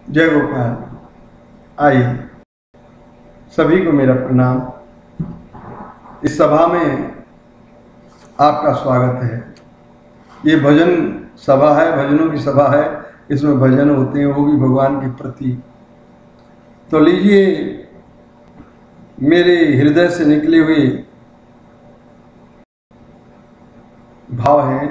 जय गोपाल। आइए, सभी को मेरा प्रणाम। इस सभा में आपका स्वागत है। ये भजन सभा है, भजनों की सभा है। इसमें भजन होते हैं, वो भी भगवान के प्रति। तो लीजिए, मेरे हृदय से निकले हुए भाव हैं,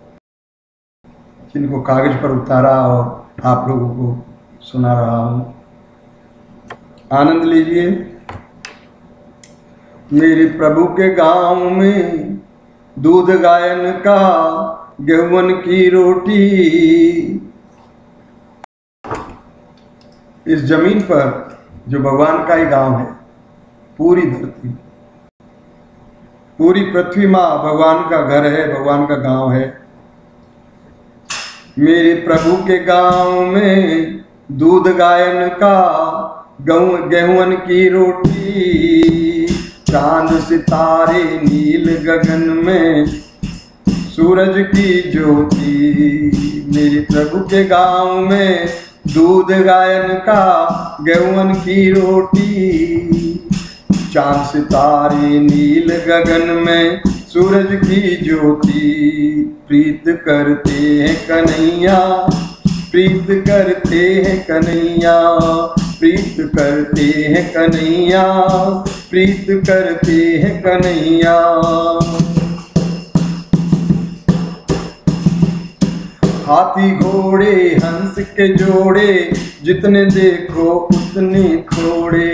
जिनको कागज पर उतारा और आप लोगों को सुना रहा हूँ। आनंद लीजिए। मेरे प्रभु के गांव में दूध गायन का, गेहूं की रोटी। इस जमीन पर जो भगवान का ही गांव है, पूरी धरती, पूरी पृथ्वी माँ भगवान का घर है, भगवान का गांव है। मेरे प्रभु के गांव में दूध गायन का, गेहूं की रोटी। चांद सितारे नील गगन में, सूरज की ज्योति। मेरे प्रभु के गांव में दूध गायन का, गेहूं की रोटी। चांद सितारे नील गगन में, सूरज की ज्योति। प्रीत करते हैं कन्हैया, प्रीत करते हैं कन्हैया, प्रीत करते हैं कन्हैया, प्रीत करते हैं कन्हैया। हाथी घोड़े हंस के जोड़े, जितने देखो उतने थोड़े।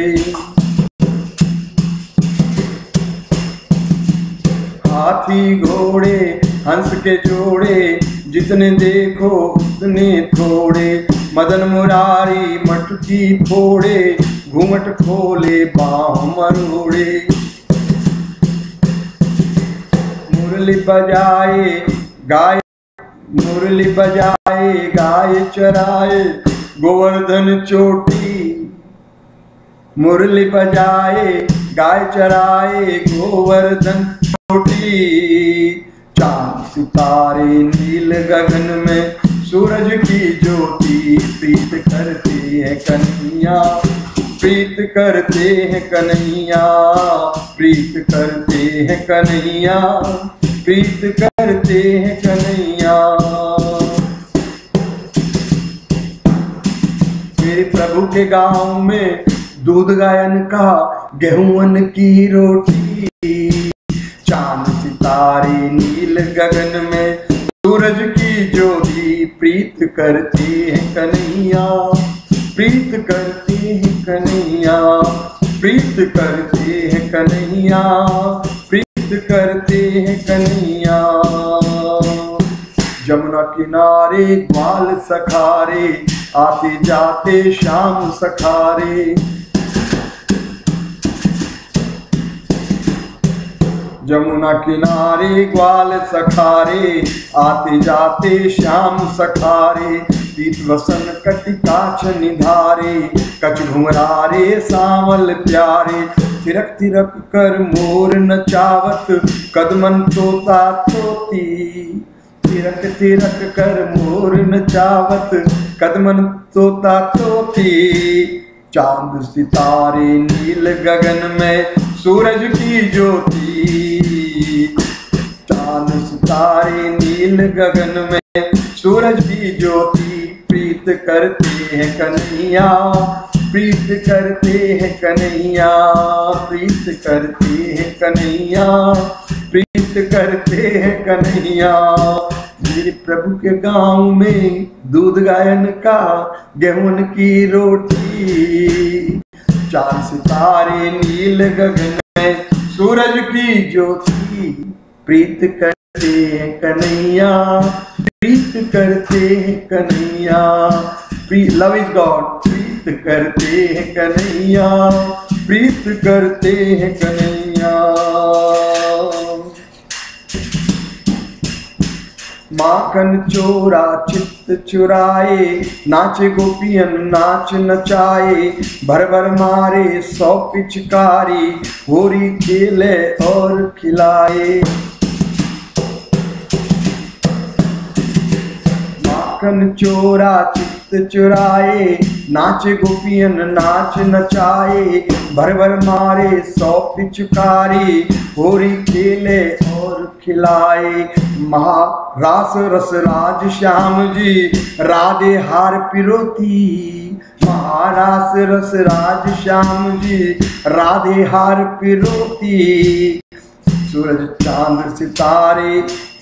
हाथी घोड़े हंस के जोड़े, जितने देखो उतने थोड़े। मदन मुरारी मटकी फोड़े, घूमट खोले बाँह मरोड़े। मुरली बजाए गाय, मुरली बजाए गाय चराए, गोवर्धन चोटी। मुरली बजाए गाय चराए, गोवर्धन चोटी। चांद सितारे नील गगन में, सूरज की ज्योति। प्रीत करते हैं कन्हैया, प्रीत करते हैं कन्हैया, प्रीत करते हैं कन्हैया, प्रीत करते हैं कन्हैया। मेरे प्रभु के गांव में दूध गायन का, गेहूं की रोटी। चांद सितारे नील गगन में, सूरज की ज्योति। प्रीत करते हैं कन्हैया, प्रीत करते हैं कन्हैया, प्रीत करते हैं कन्हैया, प्रीत करते हैं कन्हैया। जमुना किनारे ग्वाल सखारे, आते जाते शाम सखारे। जमुना किनारे ग्वाल सखारे, आते जाते श्याम सखारे। पीत वसन कटिकाछ निधारे, कछ घुमरारे सांवल प्यारे। तिरक तिरक कर मोर नचावत, कदमन तोता तोती। तिरक तिरक कर मोर नचावत, कदमन तोता तोती। चांद सितारे नील गगन में, सूरज की ज्योति। चांद सितारे नील गगन में, सूरज की ज्योति। प्रीत करते हैं कन्हैया, प्रीत करते हैं कन्हैया, प्रीत करते हैं कन्हैया, प्रीत करते हैं कन्हैया। मेरे प्रभु के गांव में दूध गायन का, गेहूं की रोटी। चांद सितारे नील गगन में, सूरज की ज्योति। प्रीत करते हैं कन्हैया, प्रीत करते हैं कन्हैया। Love is God. प्रीत करते हैं कन्हैया, प्रीत करते हैं कन्हैया। माखन चोरा चित्त चुराए, नाचे गोपियन नाच नचाए। भर भर मारे 100 पिचकारी, होरी खेले और खिलाए। माखन चोरा चित्त चुराए, नाचे गोपियन नाच नचाए, भर भर मारे 100 पिचकारी, होरी खेले और खिलाए। महारास रस राज श्याम जी, राधे हार पिरोती। महारास रस राज श्याम जी, राधे हार पिरोती। सूरज चांद सितारे,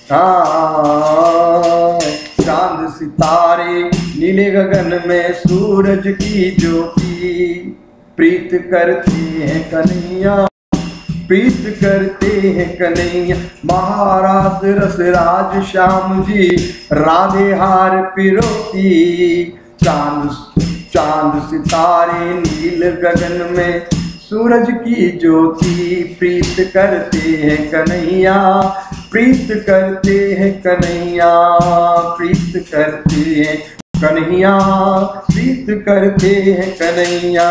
चांद सितारे, नीले गगन में सूरज की ज्योति। प्रीत करते हैं कन्हैया, प्रीत करते हैं कन्हैया। महारास रस राज श्याम जी, राधे हार पिरोती। चांद चांद सितारे, नील गगन में सूरज की ज्योति। प्रीत करते हैं कन्हैया, प्रीत करते हैं कन्हैया, प्रीत करते हैं कन्हैया, प्रीत करते हैं कन्हैया।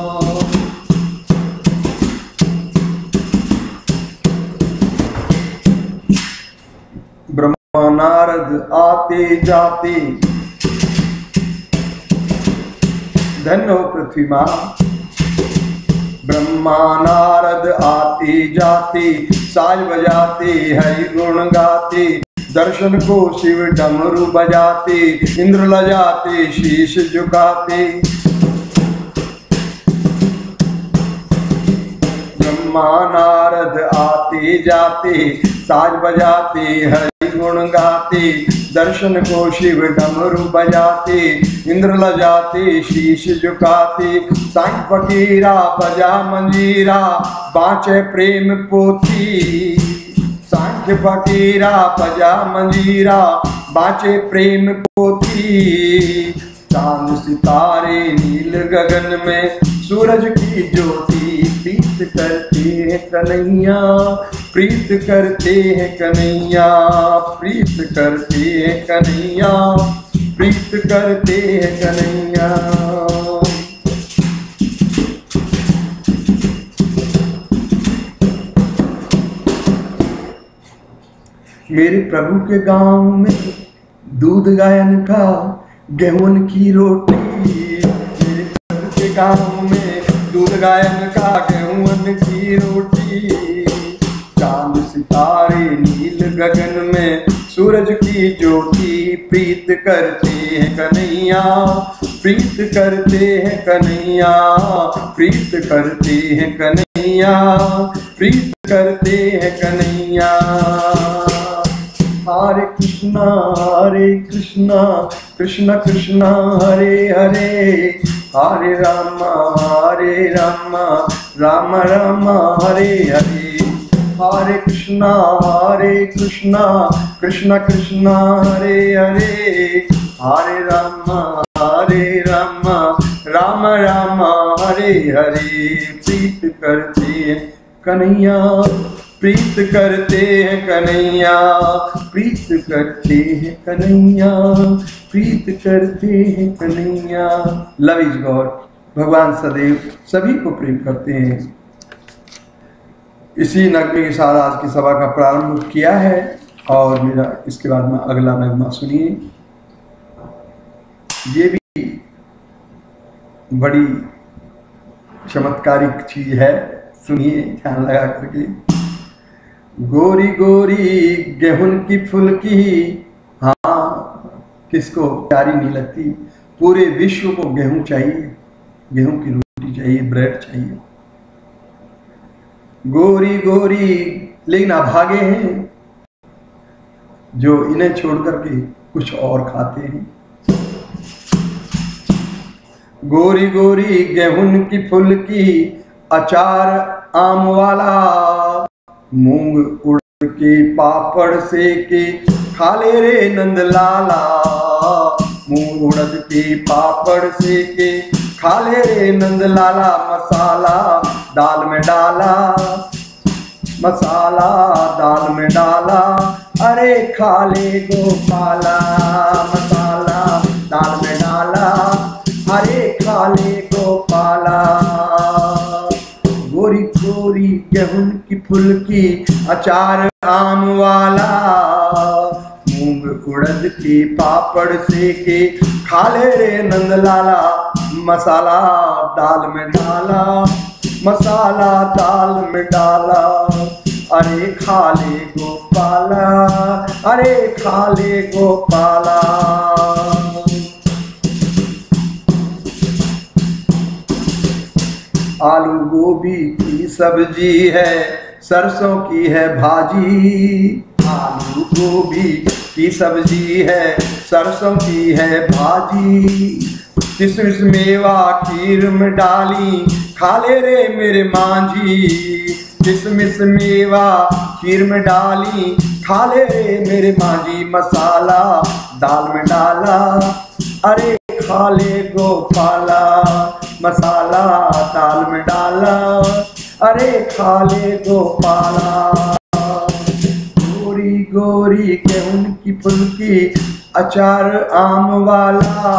ब्रह्मा नारद आते जाते, धन्य हो पृथ्वी मां। ब्रह्मा नारद आते जाते, साज बजाते हरि गुण गाते। दर्शन को शिव डमरू बजाते, इंद्र लजाते शीश झुकाते। ब्रह्मा नारद आते जाते, साज बजाते हरि गुण गाते। दर्शन को शिव डमरू बजाते, इंद्र लजाते शीश झुकाते। सांख फकीरा बजा मंजीरा, बाँचे प्रेम पोथी। सांख फकीरा बजा मंजीरा, बाँचे प्रेम पोथी। चांद सितारे, नील गगन में सूरज की ज्योति। प्रीत करते हैं कन्हैया, प्रीत करते हैं कन्हैया, प्रीत करते हैं कन्हैया, प्रीत करते हैं कन्हैया। मेरे प्रभु के गांव में दूध गायन का, गेहूं की रोटी। मेरे प्रभु के गांव में दूध गायन का, गेहूं की रोटी। चांद सितारे, नील गगन में सूरज की ज्योति। प्रीत करते हैं कन्हैया, प्रीत करते हैं कन्हैया, प्रीत करते हैं कन्हैया, प्रीत करते हैं कन्हैया। हरे कृष्णा कृष्ण कृष्ण हरे हरे, हरे राम राम राम हरे हरे। हरे कृष्णा कृष्ण कृष्ण हरे हरे, हरे राम राम राम हरे हरे। प्रीत करते हैं कन्हैया, प्रीत करते हैं कन्हैया, प्रीत करते हैं कन्हैया, प्रीत करते हैं कन्हैया। Love is God. भगवान सदैव सभी को प्रेम करते हैं। इसी नगमे के साथ आज की सभा का प्रारंभ किया है और मेरा इसके बाद में अगला नगमा सुनिए। ये भी बड़ी चमत्कारिक चीज है, सुनिए ध्यान लगा करके। गोरी गोरी गेहूं की फुलकी, हाँ किसको प्यारी नहीं लगती। पूरे विश्व को गेहूं चाहिए, गेहूं की रोटी चाहिए, ब्रेड चाहिए। गोरी गोरी लेकिन अभागे हैं जो इन्हें छोड़ करके कुछ और खाते हैं। गोरी गोरी गेहूं की फुलकी, अचार आम वाला। मूंग उड़ के पापड़ से के, खा ले रे नंद लाला। मूंग उड़द के पापड़ से के, खा ले रे नंद लाला। मसाला दाल में डाला, मसाला दाल में डाला। अरे खा ले गोपाला, मसाला दाल में डाला। अरे खा ले गोपाला। गोरी गोरी गेहूं की फुलकी, अचार आम वाला। मूंग उड़द के पापड़ सेके, खा ले रे नंदलाला, मसाला दाल में डाला, मसाला दाल में डाला, अरे खा ले गोपाला, अरे खा ले गोपाला। आलू गोभी की सब्जी है, सरसों की है भाजी, आलू गोभी की सब्जी है, सरसों की है भाजी, किशमिश मेवा खीर में डाली, खा ले रे मेरे मांझी, किशमिश मेवा खीर में डाली, खा ले रे मेरे मांझी, मसाला दाल में डाला, अरे खा ले गोपाला, मसाला दाल में डाला, अरे खा ले गोपाला। गोरी गोरी गेहूं की फुल्की, अचार आम वाला,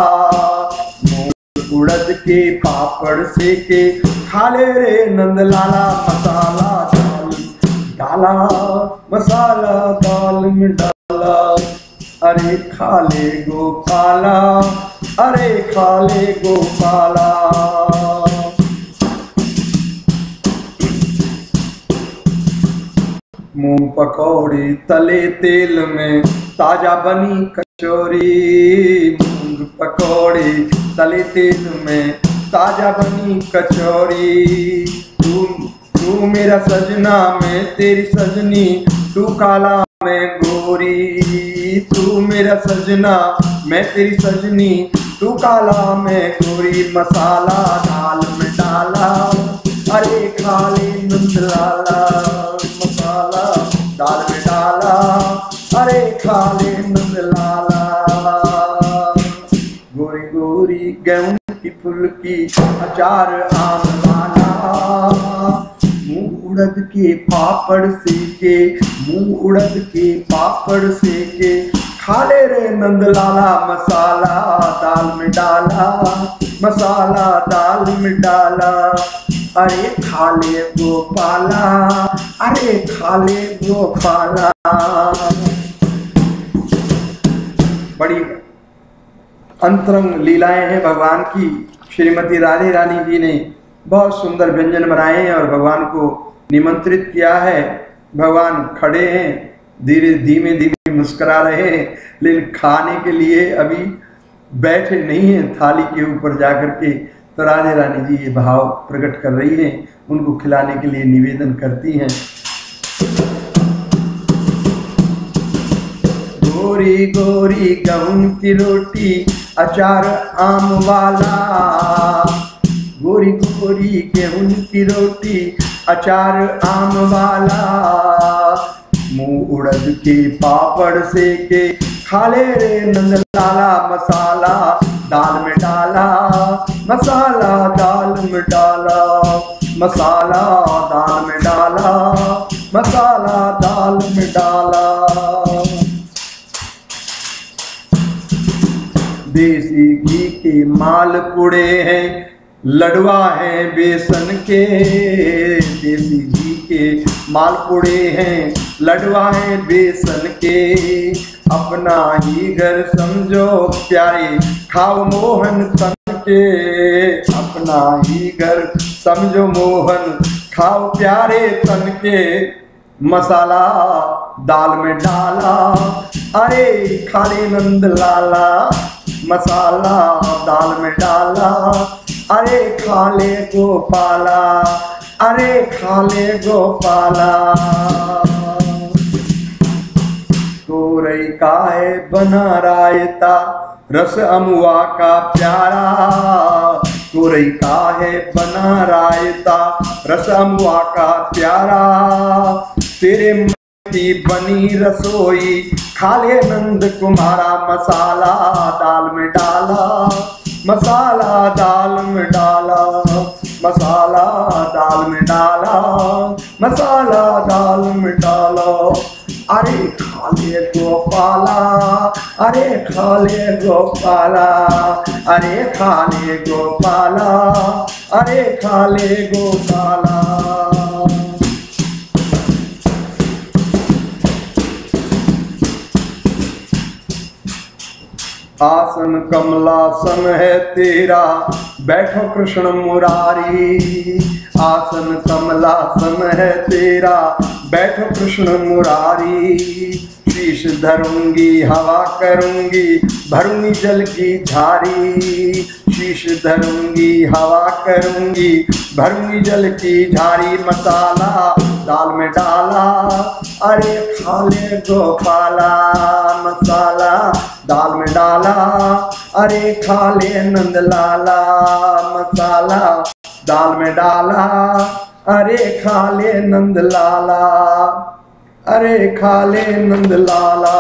उड़द के पापड़ सेके, खा ले रे नंदलाला, मसाला दाल डाला, मसाला दाल में डाला, अरे खा ले गोपाला, अरे खा ले गोपाला। मूंग पकौड़ी तले तेल में, ताजा बनी कचौरी, मूंग पकौड़ी तले तेल में, ताजा बनी कचौरी, तू मेरा सजना, मैं तेरी सजनी, तू काला मैं गोरी, तू मेरा सजना, मैं तेरी सजनी, तू काला मैं गोरी, मसाला दाल में डाला, अरे खा ले नंदलाला, मसाला दाल में डाला, अरे खा ले नंदलाला। गोरी गोरी गेहूं की फुल्की, अचार आम वाला, मुंह उड़द के पापड़ सेके, मुंह उड़द के पापड़ सेके, खा ले रे नंदलाला, मसाला दाल में डाला, मसाला दाल में डाला, अरे खा ले गोपाला, अरे खा ले गोपाला। बड़ी अंतरंग लीलाएं हैं भगवान की। श्रीमती राधे रानी जी ने बहुत सुंदर व्यंजन बनाए हैं और भगवान को निमंत्रित किया है। भगवान खड़े हैं, धीरे धीमे धीमे मुस्कुरा रहे हैं, लेकिन खाने के लिए अभी बैठे नहीं हैं थाली के ऊपर जाकर के। तो राधे रानी जी ये भाव प्रकट कर रही हैं, उनको खिलाने के लिए निवेदन करती हैं। गोरी गोरी गेहूं की रोटी, अचार आम वाला, गोरी गोरी गेहूं की रोटी, अचार आम वाला, मुंह उड़द के पापड़ सेके, खा ले रे नंदलाला, मसाला दाल में डाला, मसाला दाल में डाला, मसाला दाल में डाला, मसाला दाल में डाला। देसी घी के मालपुड़े हैं, लडवा है बेसन के, देसी घी के मालपुड़े हैं, लडवा है बेसन के, अपना ही घर समझो प्यारे, खाओ मोहन तन के, अपना ही घर समझो मोहन, खाओ प्यारे तन के, मसाला दाल में डाला, अरे खा ले नंदलाला, मसाला दाल में डाला, अरे खा ले गोपाला, अरे खा ले गोपाला। तोरई का है बना रायता, रस अमुआ का प्यारा, तोरई का है बना रायता, रस अमुआ का प्यारा, तेरे की बनी रसोई, खा ले नंद कुमारा, मसाला दाल में डाला, मसाला दाल में डाला, मसाला दाल में डाला, मसाला दाल में डाला, अरे खा ले गोपाला, अरे खा ले गोपाला, अरे खा ले गोपाला, अरे खा ले गोपाला। आसन कमलासन है तेरा, बैठो कृष्ण मुरारी। आसन कमलासन है तेरा, बैठो कृष्ण मुरारी। शीश धरूंगी हवा करूंगी, भरूंगी जल की झारी। शीश धरूंगी हवा करूंगी, भरूंगी जल की झारी। मसाला दाल में डाला, अरे खा ले गोपाला। मसाला दाल में डाला, अरे खा ले नंद लाला। मसाला दाल में डाला, अरे खा ले नंद लाला। अरे खा ले नंद लाला।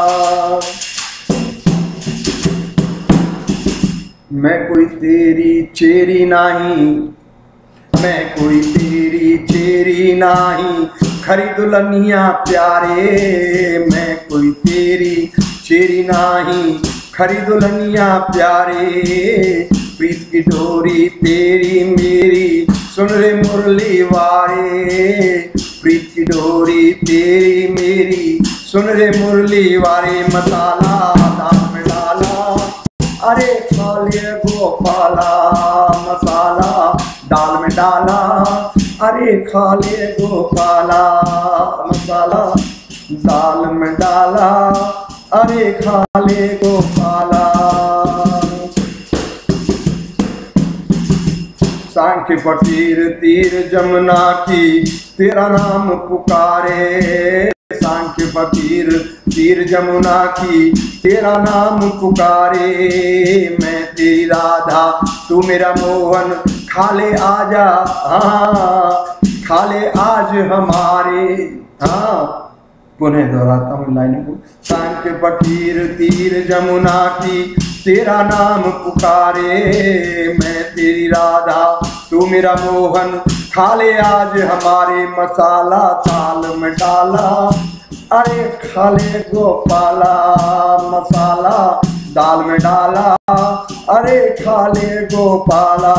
मैं कोई तेरी चेरी नाही, मैं कोई तेरी चेरी नाही, खरी दुल्हनिया प्यारे। मैं कोई तेरी चेरी नाही, खरी दुल्हनिया प्यारे। प्रीत की डोरी तेरी मेरी, सुन रे मुरली वारे। प्रीत की डोरी तेरी मेरी, सुन रे मुरली वारे। मसाला दाल में डाला, अरे खा ले गोपाला। मसाला दाल में डाला, अरे खा ले गोपाला। मसाला दाल में डाला, अरे खा ले गोपाला। सांख्य फकीर तीर जमुना की, तेरा नाम पुकारे। सांख्य फकीर तीर जमुना की, तेरा नाम पुकारे। मैं तेरी राधा तू मेरा मोहन, खाले आजा हाँ, खाले आज हमारे। हाँ पुनः दोहराता हूँ लाइनों को। सांख्य फकीर तीर जमुना की, तेरा नाम पुकारे। मैं तेरी राधा तू मेरा मोहन, खाले आज हमारे। मसाला दाल में डाला, अरे खाले गोपाला। मसाला दाल में डाला, अरे खाले गोपाला।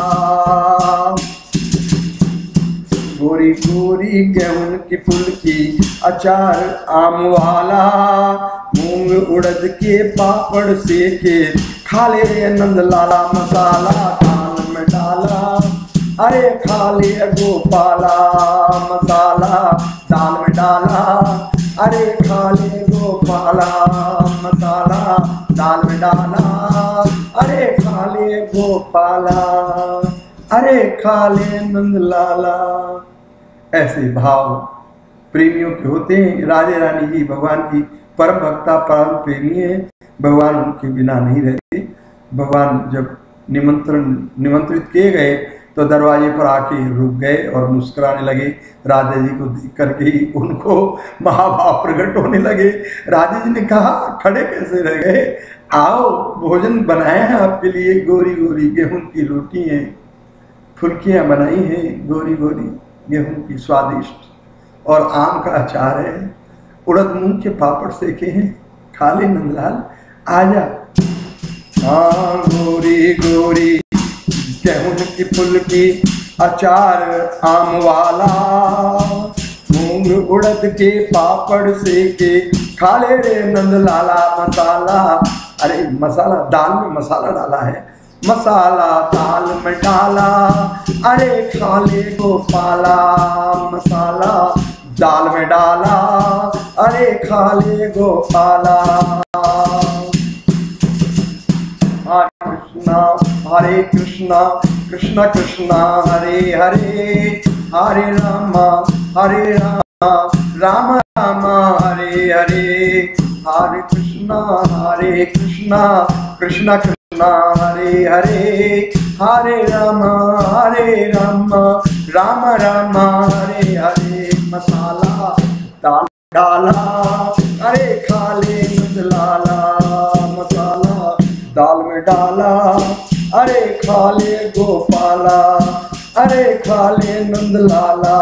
गोरी गोरी गेहूं की फुलकी, अचार आम वाला। मूंग उड़द के पापड़ सेके, खाले नंद लाला। मसाला दाल में डाला, अरे खाले गोपाला। मसाला दाल में डाला, अरे खाले गोपाला। मसाला दाल में डाला, अरे खाले गोपाला। अरे खाले नंद लाला। ऐसे भाव प्रेमियों के होते हैं। राधे रानी जी भगवान की परम भक्ता परम प्रेमी है। भगवान उनके बिना नहीं रहते। भगवान जब निमंत्रित किए गए तो दरवाजे पर आके रुक गए और मुस्कुराने लगे। राधे जी को देख करके ही उनको महाभाव प्रकट होने लगे। राधे जी ने कहा खड़े कैसे रह गए, आओ भोजन बनाए हैं आपके लिए। गोरी गोरी गेहूं की रोटी है, फुल्कियाँ बनाई हैं गोरी गोरी गेहूं की स्वादिष्ट, और आम का अचार है। उड़द मूंग के पापड़ सेके हैं, खा ले नंदलाल आजा। हाँ गोरी गोरी गेहूं की फुल्की, अचार आम वाला। मूंग उड़द के पापड़ सेके, खा ले रे नंदलाला। मसाला, अरे मसाला दाल में मसाला डाला है। मसाला दाल में डाला, अरे खा ले गोपाला। मसाला दाल में डाला, अरे खा ले गोपाला। हरे कृष्णा कृष्ण कृष्ण हरे हरे, हरे रामा राम राम हरे हरे। हरे कृष्णा कृष्ण कृष्ण हरे हरे, हरे राम राम राम हरे हरे। मसाला दाल डाला, अरे खा ले नंदलाला। मसाला दाल में डाला, अरे खा ले गोपाला। अरे खा ले नंदलाला।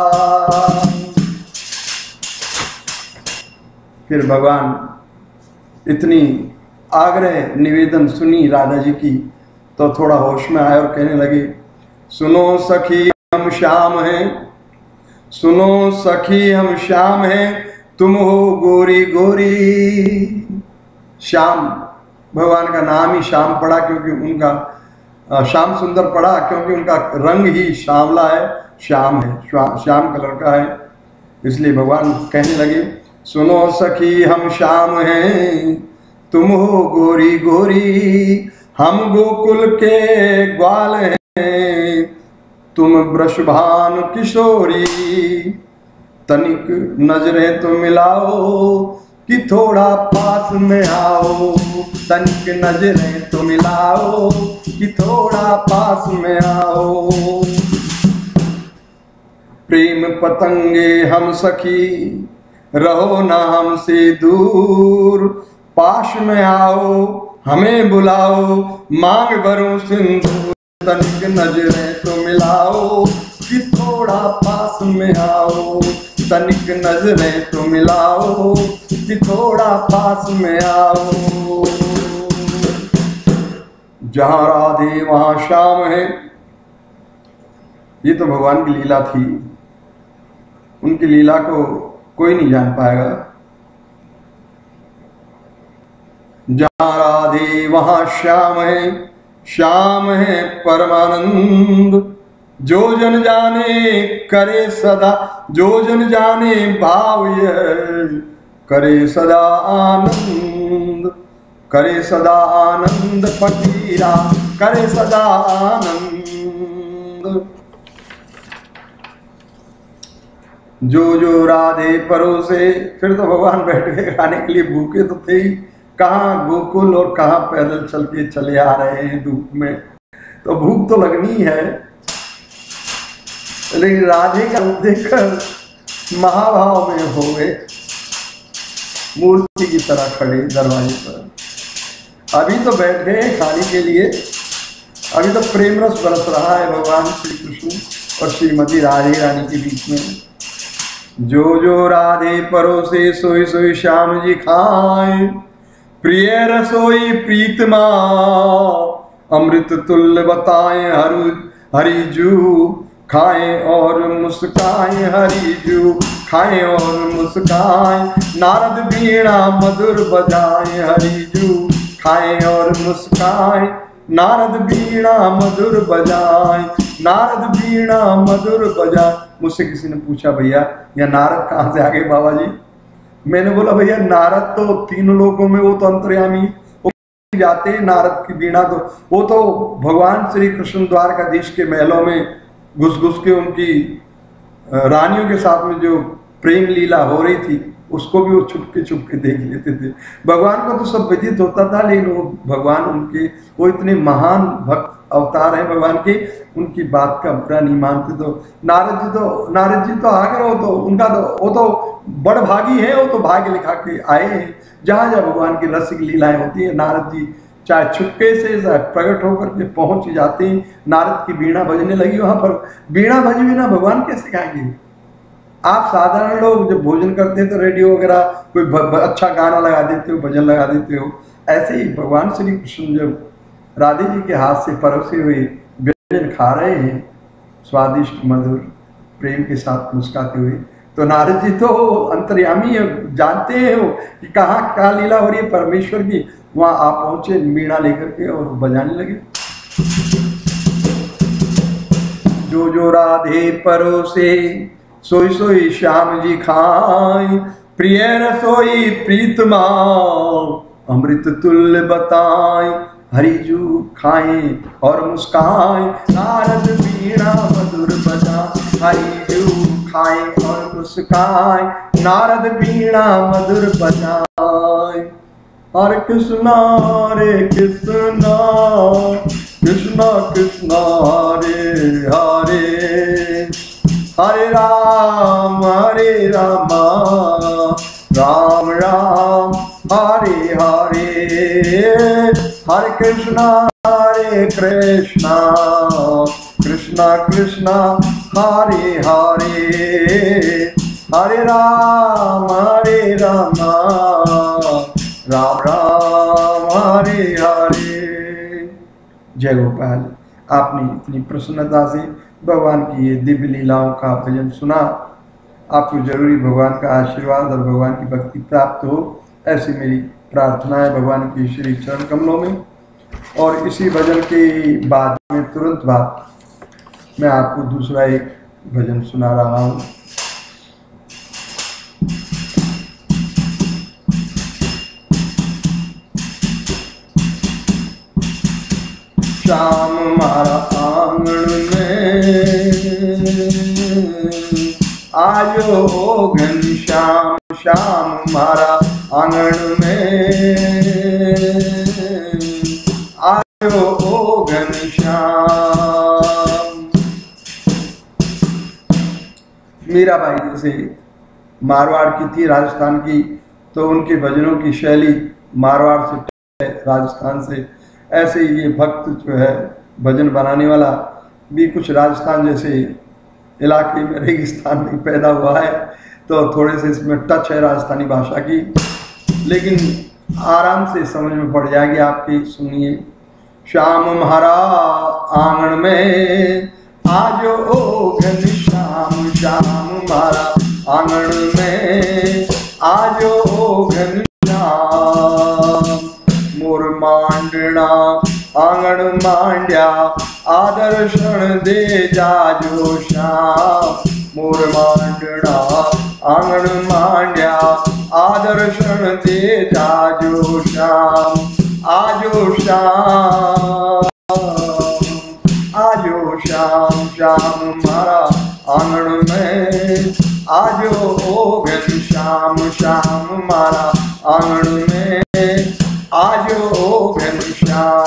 फिर भगवान इतनी आग्रह निवेदन सुनी राधा जी की तो थोड़ा होश में आए और कहने लगे, सुनो सखी हम श्याम हैं, सुनो सखी हम श्याम हैं, तुम हो गोरी गोरी। श्याम भगवान का नाम ही श्याम पड़ा, क्योंकि उनका श्याम सुंदर पड़ा क्योंकि उनका रंग ही श्यामला है, श्याम है, श्याम कलर का है। इसलिए भगवान कहने लगे, सुनो सखी हम श्याम हैं, तुम हो गोरी गोरी, हम गोकुल के ग्वाल हैं, तुम वृषभानु किशोरी, तनिक नजरें तो मिलाओ कि थोड़ा पास में आओ, तनिक नजरें तो मिलाओ कि थोड़ा पास में आओ। प्रेम पतंगे हम सखी, रहो ना हमसे दूर, पास में आओ हमें बुलाओ, मांग भरूं सिंदूर, तनिक नजरें तो मिलाओ कि थोड़ा पास में आओ, तनिक नजरें तो मिलाओ कि थोड़ा पास में आओ। जहां राधे वहां श्याम है, ये तो भगवान की लीला थी। उनकी लीला को कोई नहीं जान पाएगा। जहां राधे वहां श्याम है, श्याम है परमानंद, जो जन जाने करे सदा, जो जन जाने भाव यह करे सदा आनंद, करे सदा आनंद फकीरा, करे सदा आनंद। जो राधे परोसे, फिर तो भगवान बैठ गए खाने के लिए, भूखे तो थे ही, कहाँ गोकुल और कहाँ पैदल चल के चले आ रहे हैं धूप में, तो भूख तो लगनी है। लेकिन राधे का रूप देखकर महाभाव में हो गए, मूर्ति की तरह खड़े दरवाजे पर। अभी तो बैठ गए खाने के लिए, अभी तो प्रेम रस बरस रहा है भगवान श्री कृष्ण और श्रीमती राधे रानी के बीच में। जो राधे परोसे, सोई सोई श्याम जी खाए, प्रिय रसोई प्रीतमा, अमृत तुल्य बताए हरि जू, खाएं और मुस्काएं हरि जू, खाएं और मुस्काएं, नारद बीणा मधुर बजाएं हरि जू, खाएं और मुस्काएं, नारद बीणा मधुर बजाएं, नारद बीणा मधुर बजाएं। मुझसे किसी ने पूछा, भैया यह नारद कहाँ से आ गए बाबा जी? मैंने बोला, भैया नारद तो तीनों लोकों में, वो तो अंतर्यामी, वो जाते हैं। नारद की बीणा तो वो तो भगवान श्री कृष्ण द्वारकाधीश के महलों में घुस घुस के उनकी रानियों के साथ में जो प्रेम लीला हो रही थी, उसको भी वो छुपके देख लेते थे। भगवान को तो सब विदित होता था, लेकिन वो भगवान उनके, वो इतने महान भक्त अवतार हैं भगवान के, उनकी बात का बुरा नहीं मानते। तो नारद जी तो आ गए, वो तो उनका तो, वो तो बड़ भागी है, वो तो भाग्य लिखा के आए हैं। जहाँ जहाँ भगवान की रसिक लीलाएं होती है, नारद जी चाहे छुपके से चाहे प्रकट होकर के पहुंच जाते हैं। नारद की बीणा बजने लगी वहां पर, बीणा बजे बिना भगवान कैसे गाएंगे? आप साधारण लोग जब भोजन करते हैं तो रेडियो वगैरह कोई अच्छा गाना लगा देते हो, भजन लगा देते हो। ऐसे ही भगवान श्री कृष्ण जब राधे जी के हाथ से परोसे हुए व्यंजन खा रहे हैं, स्वादिष्ट मधुर प्रेम के साथ मुस्काते हुए, तो नारद जी तो अंतर्यामी है, जानते हैं वो कि कहाँ क्या लीला हो रही है परमेश्वर की। वहां आप पहुंचे मीणा लेकर के और बजाने लगे। जो राधे परोसे, सोई सोई श्याम जी खाए, प्रिय रसोई प्रीतमा, अमृत तुल्य बताए हरिजू, खाएं और मुस्काएं, नारद बीणा मधुर बजा हरिजू, खाएं और मुस्काएं, नारद बीणा मधुर बजाए। हरे कृष्णा कृष्णा कृष्णा कृष्णा हरे हरे, हरे राम राम राम हरे हरे, हरे कृष्णा कृष्णा कृष्णा कृष्णा हरे हरे, हरे राम राम राम हरे हरे। जय गोपाल। आपने इतनी प्रसन्नता से भगवान की ये दिव्य लीलाओं का भजन सुना। आपको जरूरी भगवान का आशीर्वाद और भगवान की भक्ति प्राप्त हो, ऐसी मेरी प्रार्थना है भगवान की श्री चरण कमलों में। और इसी भजन के बाद में तुरंत बाद मैं आपको दूसरा एक भजन सुना रहा हूँ। श्याम मारा आंगन में आयो घनश्याम, श्याम मारा आंगन में आयो घनश्याम। मीराबाई जैसे मारवाड़ की थी, राजस्थान की, तो उनके भजनों की शैली मारवाड़ से, राजस्थान से, ऐसे ही ये भक्त जो है भजन बनाने वाला भी कुछ राजस्थान जैसे इलाके में, रेगिस्तान में पैदा हुआ है, तो थोड़े से इसमें टच है राजस्थानी भाषा की, लेकिन आराम से समझ में पड़ जाएगी आपकी। सुनिए। श्याम म्हारा आंगन में आजो घनश्याम, श्याम म्हारा आंगन में आजो घनश्याम। मोर मांडना आंगन मांड्या आदर्शन दे जाजो श्याम। मोर मांडना आंगन मांड्या आदर्शन दे जाजो श्याम। आजो श्याम, आजो श्याम, श्याम मारा आंगन में आजो घनश्याम, श्याम मारा आंगन में आजो घनश्याम।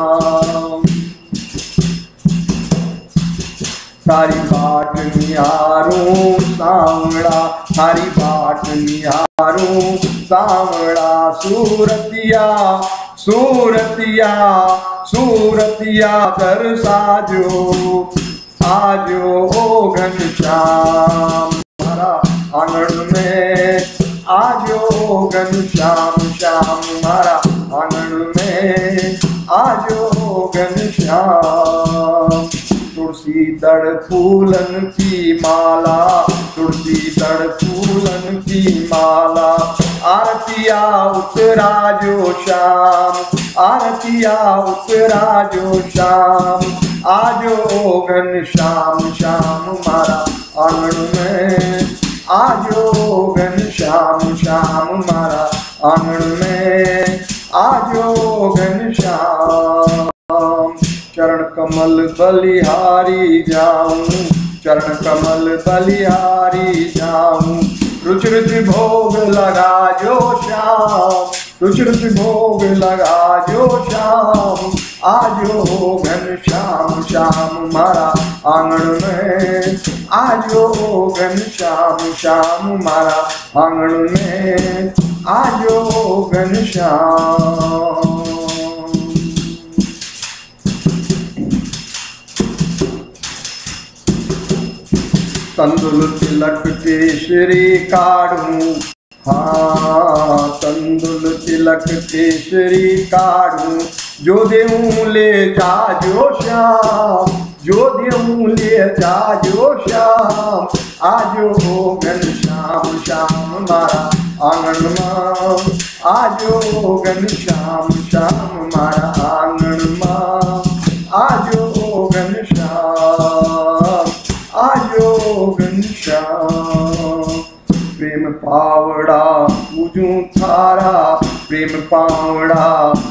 थारी बाट निहारूं सांवड़ा, थारी बाट निहारूं सांवड़ा। सूरतिया सूरतिया सूरतिया दरसाजो आजो घनश्याम मारा आंगन में आजो घनश्याम, श्याम मारा आंगन में आजो घनश्याम। तुलसी दड़ फूलन की माला, तुलसी दड़ फूलन की माला। आरतिया उतरा जो श्याम, आरतिया उतरा जो श्याम। आजो घनश्याम, श्याम मारा आंगन में आजो घनश्याम, श्याम मारा आंगन में आजो घनश्याम। चरण कमल बलिहारी जाऊं, चरण कमल बलिहारी जाऊं। रुचि रुचि भोग लगा जो श्याम, रुचि रुचि भोग लगा जो श्याम। आजो घनश्याम, श्याम मारा आंगन में आजो घनश्याम, श्याम मारा आंगन में आजो घनश्याम। तंदुल तिलक केसरी काढ़ूं, हाँ तंदुल तिलक केसरी काढ़ूं। जो देऊं ले जाजो श्याम, जो देऊं ले जाजो श्याम। आजो घनश्याम, श्याम मारा आंगन में आजो घनश्याम, श्याम मारा आंगन में आजो घनश्याम, आजो घनश्याम। प्रेम पावड़ा पूजूं थारा, प्रेम पावड़ा,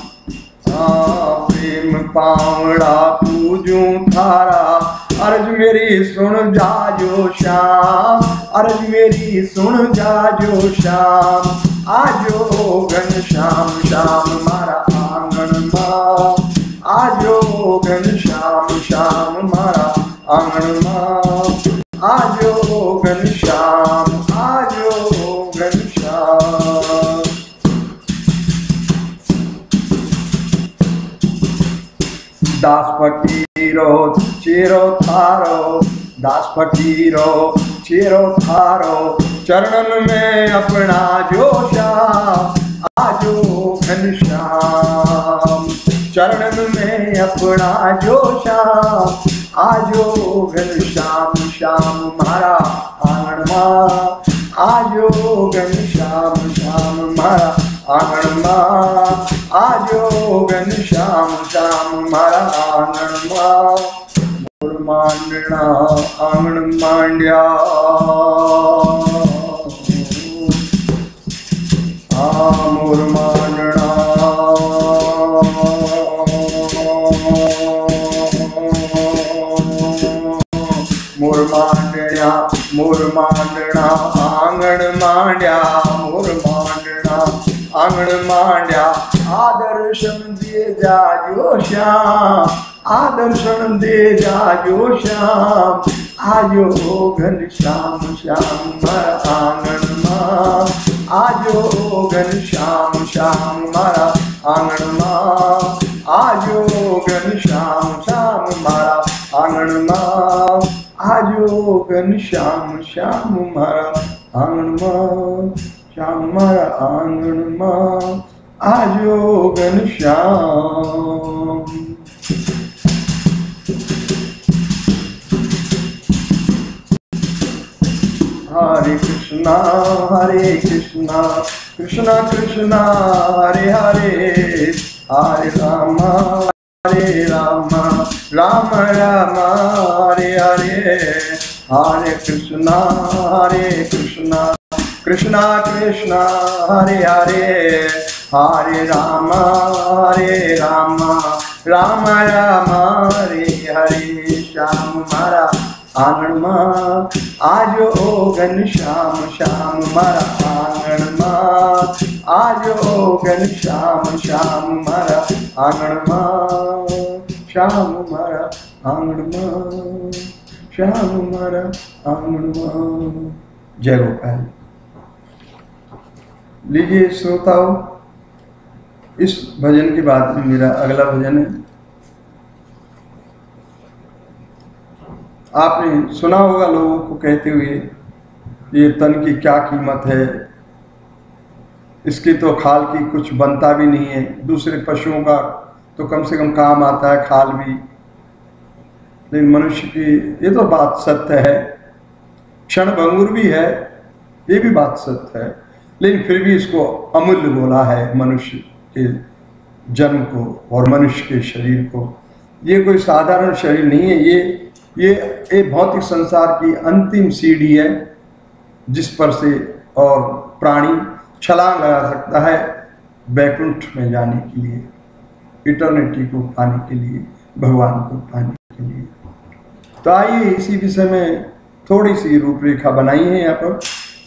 प्रेम पावड़ा पूजूं थारा। अर्ज मेरी सुन जाजो श्याम, अर्ज मेरी सुन जाजो श्याम। आजो घनश्याम, श्याम मारा आंगन में आजो घनश्याम, श्याम मारा आंगन में आजो घनश्याम, आजो घनश्याम। दास फकीरो चेरो थारो, दास फकीरो चेरो थारो। चरणन में अपना जो श्याम, आजो घनश्याम। चरणन में अपना जो श्याम, आजो घनश्याम, श्याम मारा आंगन में आजो घनश्याम, श्याम मारा आंगण मां आजो घनश्याम श्याम मारा आंगण मां मोर मांडना आंगण मांड्या मोर मांडना मोर मांडना मोर मांडना आंगण मांड्या मोर मांडना आंगण मांड्या आदर्शन दे जाजो श्याम आदर्शन दे जाजो श्याम आजो घनश्याम श्याम मारा आंगण मां आजो घनश्याम श्याम मारा आंगण मां आजो घनश्याम श्याम मारा आंगण मां आजो घनश्याम श्याम मारा आंगण मां श्याम मारा आंगण मां आजो घनश्याम। हरे कृष्णा कृष्णा कृष्णा हरे हरे हरे रामा राम राम हरे हरे हरे कृष्णा कृष्णा कृष्णा कृष्णा हरे हरे हरे राम राम हरे हरे श्याम मारा आंगण मां आजो घनश्याम श्याम मारा आंगण मां आजो घनश्याम श्याम मारा आंगण मां श्याम मारा आंगण मां श्याम मारा आंगण मां। जय गोपाल। लीजिए श्रोताओं, इस भजन के बाद में मेरा अगला भजन है। आपने सुना होगा लोगों को कहते हुए, ये तन की क्या कीमत है, इसकी तो खाल की कुछ बनता भी नहीं है, दूसरे पशुओं का तो कम से कम काम आता है खाल भी, लेकिन मनुष्य की ये तो बात सत्य है, क्षण भंगुर भी है, ये भी बात सत्य है, लेकिन फिर भी इसको अमूल्य बोला है मनुष्य के जन्म को और मनुष्य के शरीर को। ये कोई साधारण शरीर नहीं है, ये भौतिक संसार की अंतिम सीढ़ी है जिस पर से और प्राणी छलांग लगा सकता है वैकुंठ में जाने के लिए, इटर्निटी को पाने के लिए, भगवान को पाने के लिए। तो आइए इसी विषय में थोड़ी सी रूपरेखा बनाई है यहाँ पर।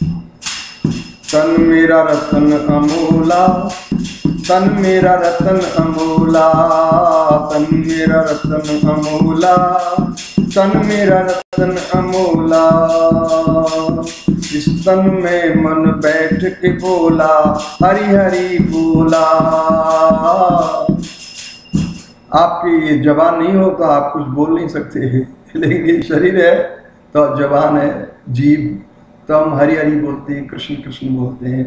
तन मेरा रतन अमूला, तन मेरा रतन अमूला, तन मेरा रतन अमूला, तन मेरा रतन अमूला, इस तन में मन बैठ के बोला हरि हरि बोला। आपकी ये जबान नहीं हो तो आप कुछ बोल नहीं सकते, लेकिन ये शरीर है तो जबान है, जीभ, तो हम हरि हरि बोलते हैं, कृष्ण कृष्ण बोलते हैं।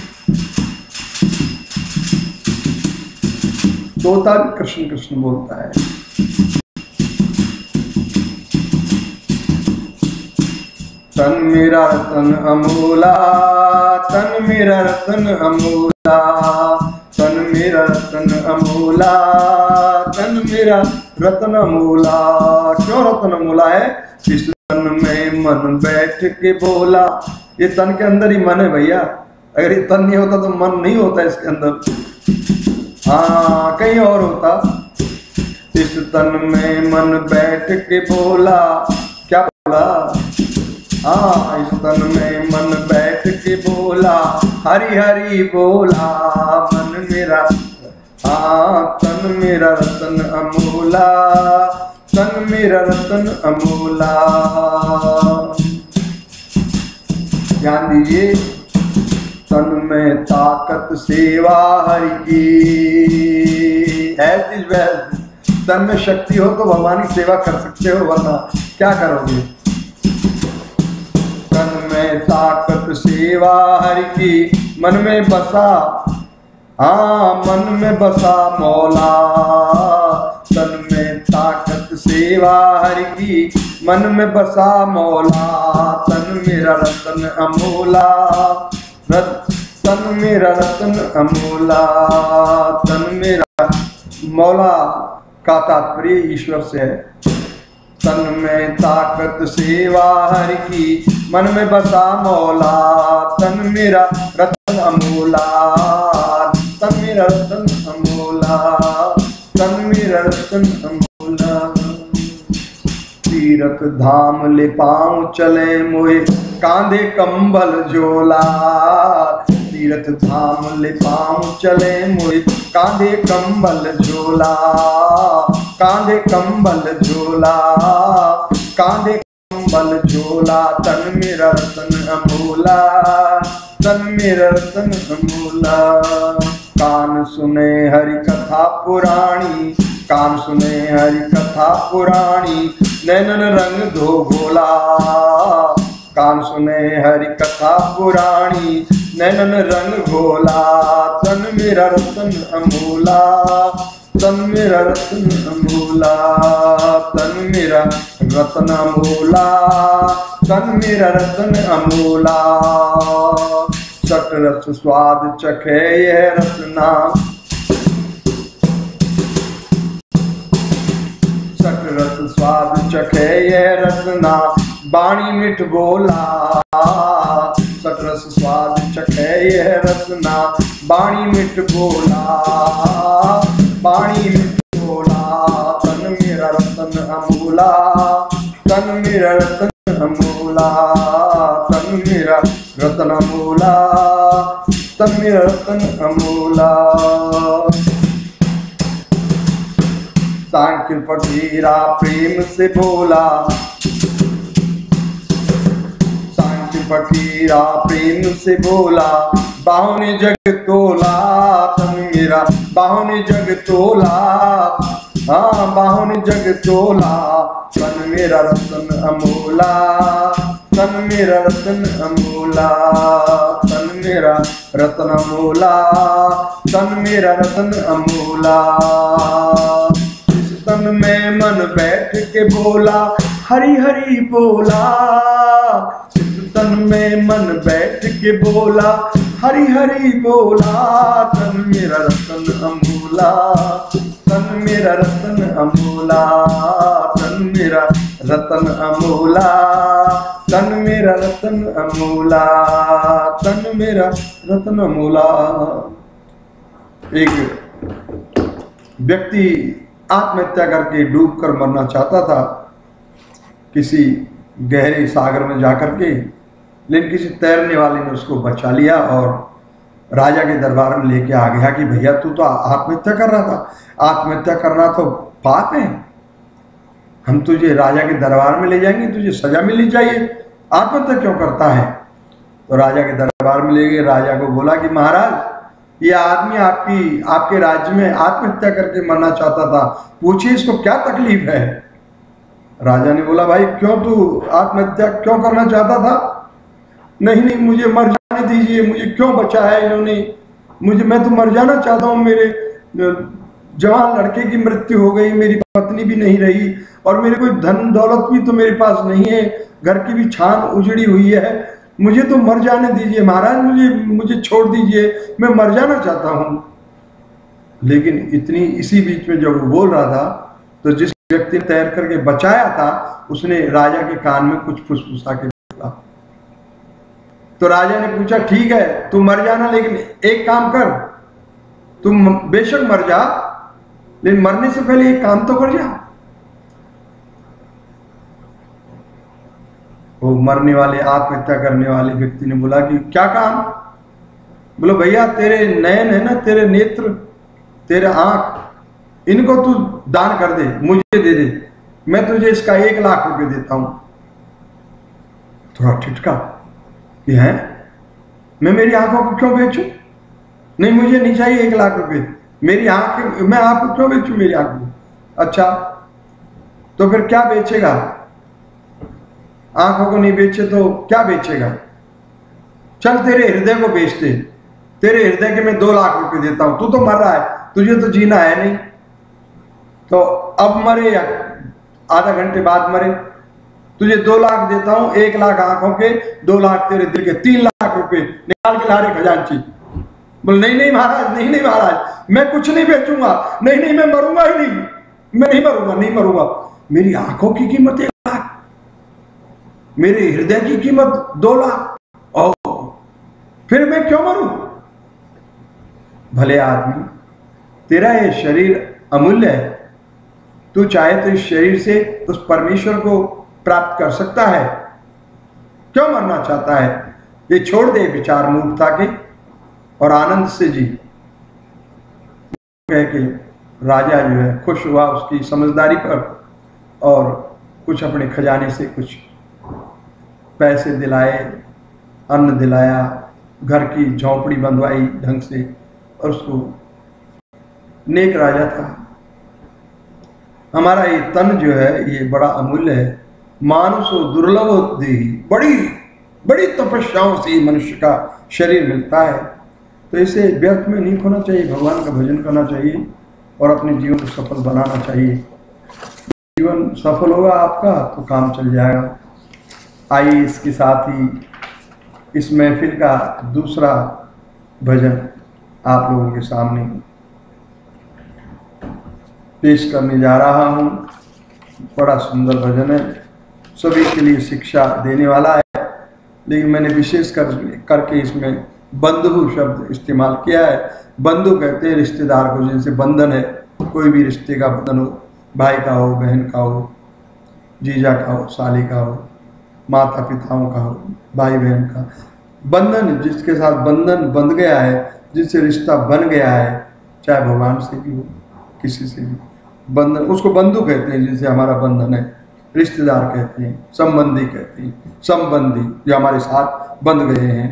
तोता भी कृष्ण कृष्ण बोलता है। तन मेरा रतन अमूला, तन मेरा रतन अमूला, तन मेरा रतन अमूला, तन मेरा रतन अमूला। क्यों रतन अमूला है? इस तन में मन बैठ के बोला। ये तन के अंदर ही मन है भैया, अगर ये तन नहीं होता तो मन नहीं होता इसके अंदर, हाँ कहीं और होता। इस तन में मन बैठ के बोला, क्या बोला? हाँ, इस तन में मन बैठ के बोला हरि हरि बोला। मन मेरा, हाँ तन मेरा रतन अमूला, तन मेरा रतन अमूला। ध्यान दीजिए, तन में ताकत सेवा हरि की है। तन में शक्ति हो तो भगवान की सेवा कर सकते हो, वरना क्या करोगे? तन में ताकत सेवा हरि की, मन में बसा, हाँ मन में बसा मौला। तन में ताकत सेवा हरि की, मन में बसा मौला। तन मेरा रतन अमूला, तन मेरा रतन अमूला। तन मेरा मौला का तात्पर्य ईश्वर से है। तन में ताकत सेवा हरि की, मन में बसा मौला। तन मेरा रतन अमूला, तन मेरा रतन अमूला, तन मेरा रतन अमूला। तीरथ धाम ले पाँव चले मोहे, कांधे कंबल झोला। तीरथ धाम ले पाँव चले मोहे, कांधे कंबल झोला। कांधे कंबल झोला, कांधे कंबल झोला। तन मेरा रतन अमूला, तन मेरा रतन अमूला। कान सुने हरि कथा पुराणी, कान सुने हरि कथा पुराणी। नैनन रंग धो घोला, कान सुने हरि कथा पुराणी। नैनन रंग घोला। तन मेरा रतन अमूला, तन मेरा रतन अमूला। तन मेरा रतन अमूला, तन मेरा रतन अमूला। सट रस स्वाद चखे यह रत्ना, सट रस स्वाद चखे यह रत्ना। बाणी मिठ बोला, सट रस स्वाद चखे यह रत्ना। बाणी मिठ बोला, बाणी मिठ बोला। तन मेरा रतन अमूला, तन मेरा रतन अमूला। तन मेरा रतन अमूला, तन मेरा रतन अमूला। सांख्य फकीरा प्रेम से बोला, सांख्य फकीरा प्रेम से बोला। बाहों ने जग तोला, तन मेरा बाहों ने जग तोला। हाँ बाहों ने जग तोला। तन मेरा रतन अमूला, तन मेरा रतन अमूला। तन मेरा रतन अमूला, तन मेरा रतन अमूला। तन में मन बैठ के बोला, हरि हरि बोला। तन में मन बैठ के बोला, हरि हरि बोला। तन मेरा रतन अमूला, तन मेरा रतन अमूला। तन मेरा रतन अमूला, तन मेरा रतन अमूला। तन मेरा रतन अमूला। एक व्यक्ति आत्महत्या करके डूबकर मरना चाहता था किसी गहरे सागर में जाकर के, लेकिन किसी तैरने वाले ने उसको बचा लिया और राजा के दरबार में लेके आ गया कि भैया तू तो आत्महत्या कर रहा था, आत्महत्या करना तो पाप है, हम तुझे राजा के दरबार में ले जाएंगे, तुझे सजा मिलनी चाहिए, आत्महत्या क्यों करता है। तो राजा के दरबार में ले गए। राजा को बोला कि महाराज ये आदमी आपके राज्य में आत्महत्या करके मरना चाहता था, पूछिए इसको क्या तकलीफ है। राजा ने बोला भाई क्यों तू आत्महत्या क्यों करना चाहता था। नहीं नहीं मुझे मर जाने दीजिए, मुझे क्यों बचाया इन्होंने, मैं तो मर जाना चाहता हूँ। मेरे जवान लड़के की मृत्यु हो गई, मेरी पत्नी भी नहीं रही और मेरे कोई धन दौलत भी तो मेरे पास नहीं है, घर की भी छान उजड़ी हुई है, मुझे तो मर जाने दीजिए महाराज, मुझे छोड़ दीजिए, मैं मर जाना चाहता हूँ। लेकिन इसी बीच में जब वो बोल रहा था तो जिस व्यक्ति ने तैर करके बचाया था उसने राजा के कान में कुछ फुसफुसा के बोला। तो राजा ने पूछा ठीक है तू मर जाना, लेकिन एक काम कर, तुम बेशक मर जा लेकिन मरने से पहले एक काम तो कर जा। वो मरने वाले आत्महत्या करने वाले व्यक्ति ने बोला कि क्या काम। बोलो भैया तेरे नयन है ना, तेरे नेत्र, तेरे आंख, इनको तू दान कर दे, मुझे दे दे, मैं तुझे इसका 1 लाख रुपए देता हूं। थोड़ा ठिठका कि है मैं मेरी आंखों को क्यों बेचूं, नहीं मुझे नहीं चाहिए 1 लाख रुपए, मेरी आंख, मैं आपको क्यों बेचूं मेरी आंख को। अच्छा तो फिर क्या बेचेगा, आंखों को नहीं बेचे तो क्या बेचेगा। चल तेरे हृदय को बेच दे, तेरे हृदय के मैं 2 लाख रुपए देता हूं, तू तो मर रहा है, तुझे तो जीना है नहीं, तो अब मरे या आधा घंटे बाद मरे, तुझे 2 लाख देता हूं, 1 लाख आंखों के, 2 लाख तेरे दिल के, 3 लाख रुपए निकाल के ला रे खजांची। बोले नहीं नहीं महाराज, नहीं नहीं महाराज, मैं कुछ नहीं बेचूंगा, नहीं नहीं मैं मरूंगा ही नहीं, मैं नहीं मरूंगा, नहीं मरूंगा। मेरी आंखों की कीमत 1 लाख, मेरे हृदय की कीमत 2 लाख, और फिर मैं क्यों मरूं? भले आदमी, तेरा ये शरीर अमूल्य है, तू चाहे तो इस शरीर से उस परमेश्वर को प्राप्त कर सकता है, क्यों मरना चाहता है? ये छोड़ दे विचार मूर्खता के और आनंद से जी। कह के राजा जो है खुश हुआ उसकी समझदारी पर, और कुछ अपने खजाने से कुछ पैसे दिलाए, अन्न दिलाया, घर की झोंपड़ी बंधवाई ढंग से, और उसको नेक राजा था। हमारा ये तन जो है ये बड़ा अमूल्य है, मानुषो दुर्लभ देही, बड़ी बड़ी तपस्याओं से मनुष्य का शरीर मिलता है, तो इसे व्यर्थ में नहीं खोना चाहिए, भगवान का भजन करना चाहिए और अपने जीवन को सफल बनाना चाहिए। जीवन सफल होगा आपका तो काम चल जाएगा। आइए इसके साथ ही इस महफिल का दूसरा भजन आप लोगों के सामने पेश करने जा रहा हूँ। बड़ा सुंदर भजन है, सभी के लिए शिक्षा देने वाला है, लेकिन मैंने विशेष करके इसमें बंधु शब्द इस्तेमाल किया है। बंधु कहते हैं रिश्तेदार को, जिनसे बंधन है, कोई भी रिश्ते का बंधन हो, भाई का हो, बहन का हो, जीजा का हो, साली का हो, माता पिताओं का हो, भाई बहन का बंधन, जिसके साथ बंधन बंध गया है, जिससे रिश्ता बन गया है, चाहे भगवान से भी हो, किसी से भी बंधन, उसको बंधु कहते हैं, जिनसे हमारा बंधन है। रिश्तेदार कहते हैं, संबंधी कहते हैं, संबंधी जो हमारे साथ बंध गए हैं।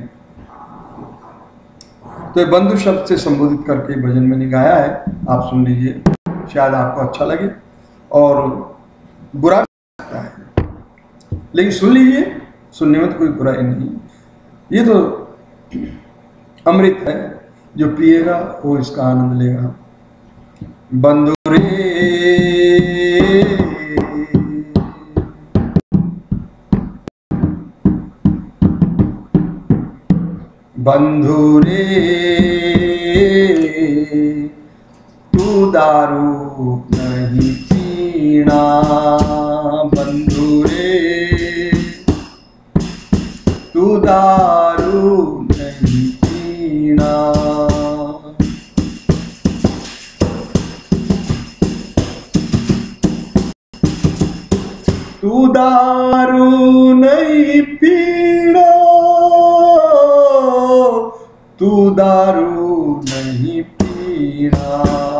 तो ये बंधु शब्द से संबोधित करके भजन मैंने गाया है, आप सुन लीजिए, शायद आपको अच्छा लगे और बुरा भी लगता है, लेकिन सुन लीजिए, सुनने में तो कोई बुराई नहीं। ये तो अमृत है, जो पिएगा वो इसका आनंद लेगा। बंधु रे बंधु रे तू दारू नहीं पीना, बंधु रे तू दारू नहीं पीना। तू दारू नहीं पीना, तू दारू नहीं पीना,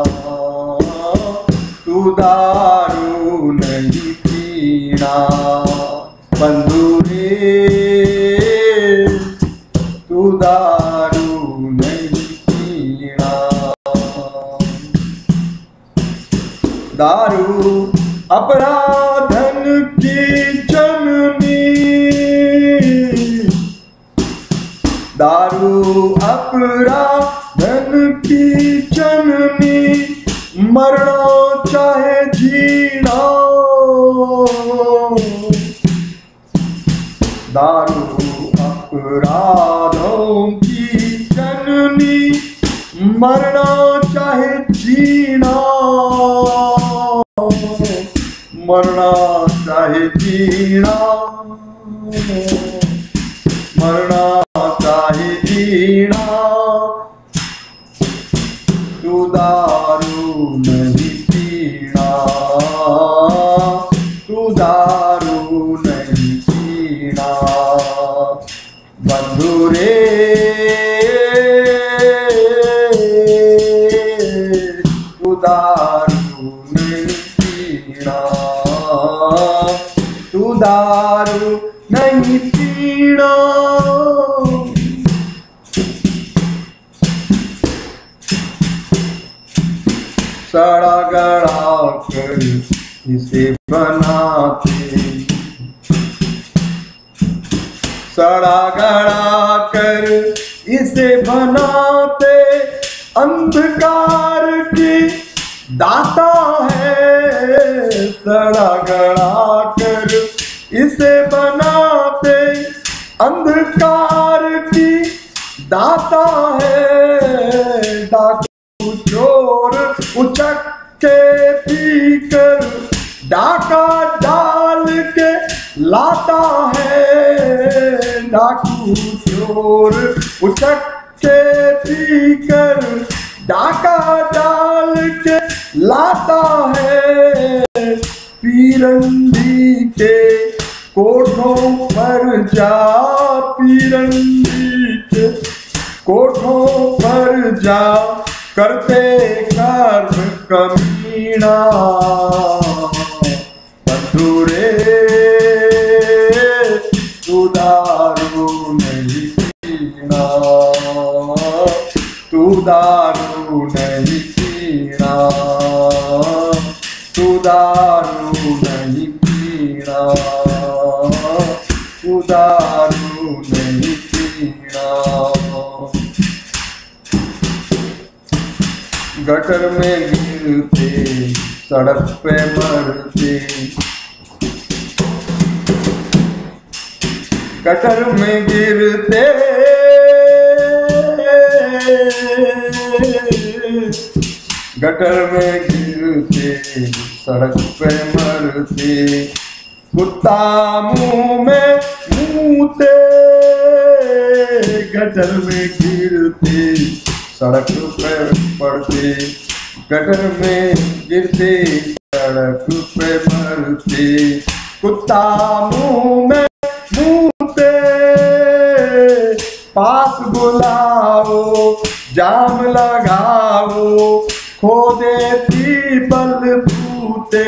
तू दारू नहीं पीना। बंधु रे तू दारू नहीं पीना। दारू अपराधन की जननी, दारू अपराधन की जननी, मरना चाहे जीना। दारू अपराधों की जननी, मरना चाहे जीना, मरना चाहे जीना, मरना चाहे जीना। तू दारू नहीं पीना, तू दारू नहीं पीना। बंधु रे तू दारू नहीं पीना, तू दारू नहीं पीना। सड़ा गड़ा कर इसे बनाते, सड़ा गड़ा कर इसे बनाते, अंधकार की दाता है। सड़ा गड़ा कर इसे बनाते, अंधकार की दाता है। उचक के पीकर डाका डाल के लाता है डाकू चोर। उचक के पीकर डाका डाल के लाता है पीरंदी के कोठों पर जा। पीरंदी के कोठों पर जा करते कर्म कमीना। बंधु रे तू दारू नहीं पीना, तू दारू नहीं पीना, तू दारू नहीं पीना, तू दारू नहीं पीना। गटर में गिरते सड़क पे मरते, गटर में गिरते गटर में गिरते सड़क पे मरते। कुत्ता मुंह में मुंहते गटर में गिरते सड़क पे पड़ते। गटर में गिरते सड़क पे मरते। कुत्ता मुंह में मुंहते पास बुलाओ जाम लगाओ खो देती बलबूते।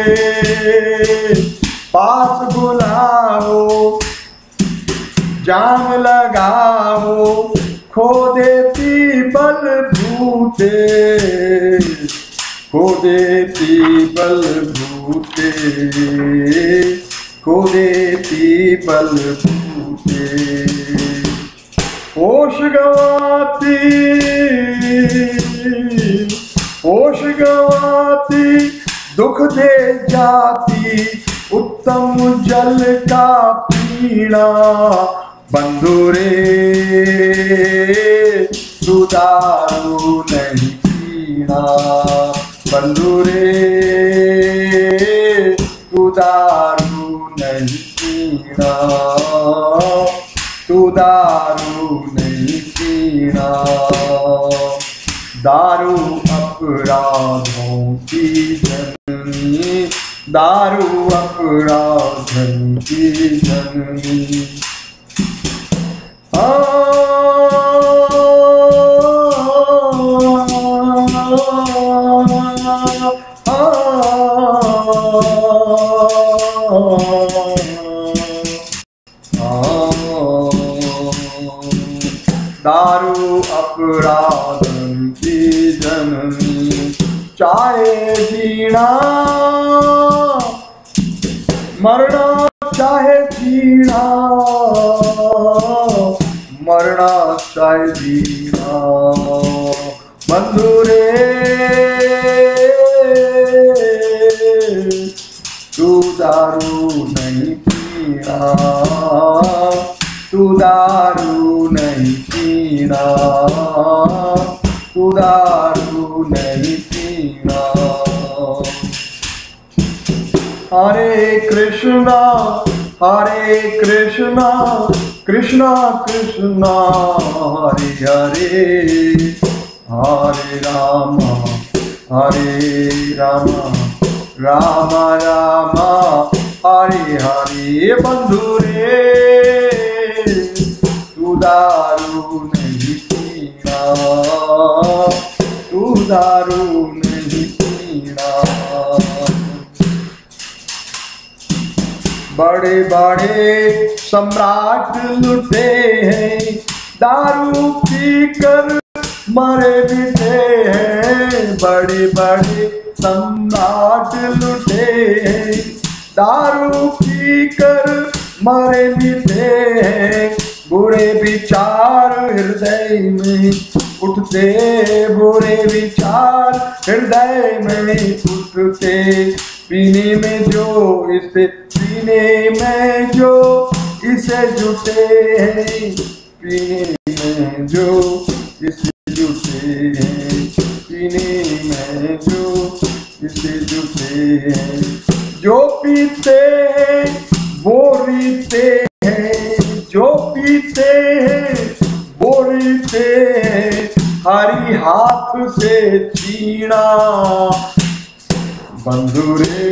पास बुलाओ जाम लगाओ खो देती बलबूते, खो देती बलबूते, खो देती बलबूते। होश गवाती, होश गवाती दुख दे जाती उत्तम जल का पीना। बंधु रे तू दारू नहीं पीना, बंधु रे तू दारू नहीं पीना, तू दारू नहीं पीना। दारू अपराधों की जननी, दारू अपराधों की जननी। दारू अपराधन की जननी। चाहे जीना मरना, चाहे जीना मरना, चाहे जीना। बंधु रे तू दारू नहीं पीना, तू दारू नहीं पीना, तू दारू नहीं पीना। हरे कृष्णा कृष्णा कृष्णा हरे हरे, हरे राम राम राम हरे हरे। बंधु रे तू दारू नहीं पीना, तू दारू नहीं पीना। बड़े बड़े सम्राट लुटे हैं दारू पीकर मरे मिटे हैं। बड़े बड़े सम्राट लुटे हैं दारू पीकर मरे मिटे हैं। बुरे विचार हृदय में उठते, बुरे विचार हृदय में उठते। पीने में जो इसे, पीने में जो इसे जुटे हैं, पीने में जो इसे जुटे हैं, सीने में जो इसे जुटे हैं, जो पीते हैं वो रीते हैं, जो पीते हैं वो रीते हैं, हरी हाथ से छीना बंधुरे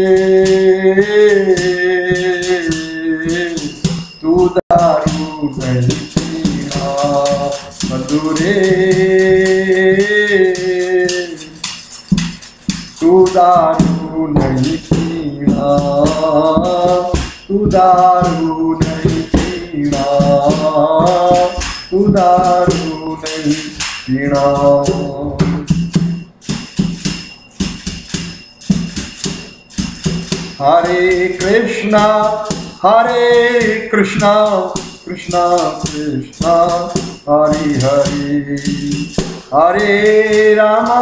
तू दारू नहीं पीना बंधुरे तू दारू नहीं पीना तू दारू नहीं पीना तू दारू नहीं पीना। हरे कृष्णा कृष्णा कृष्णा हरे हरे, हरे रामा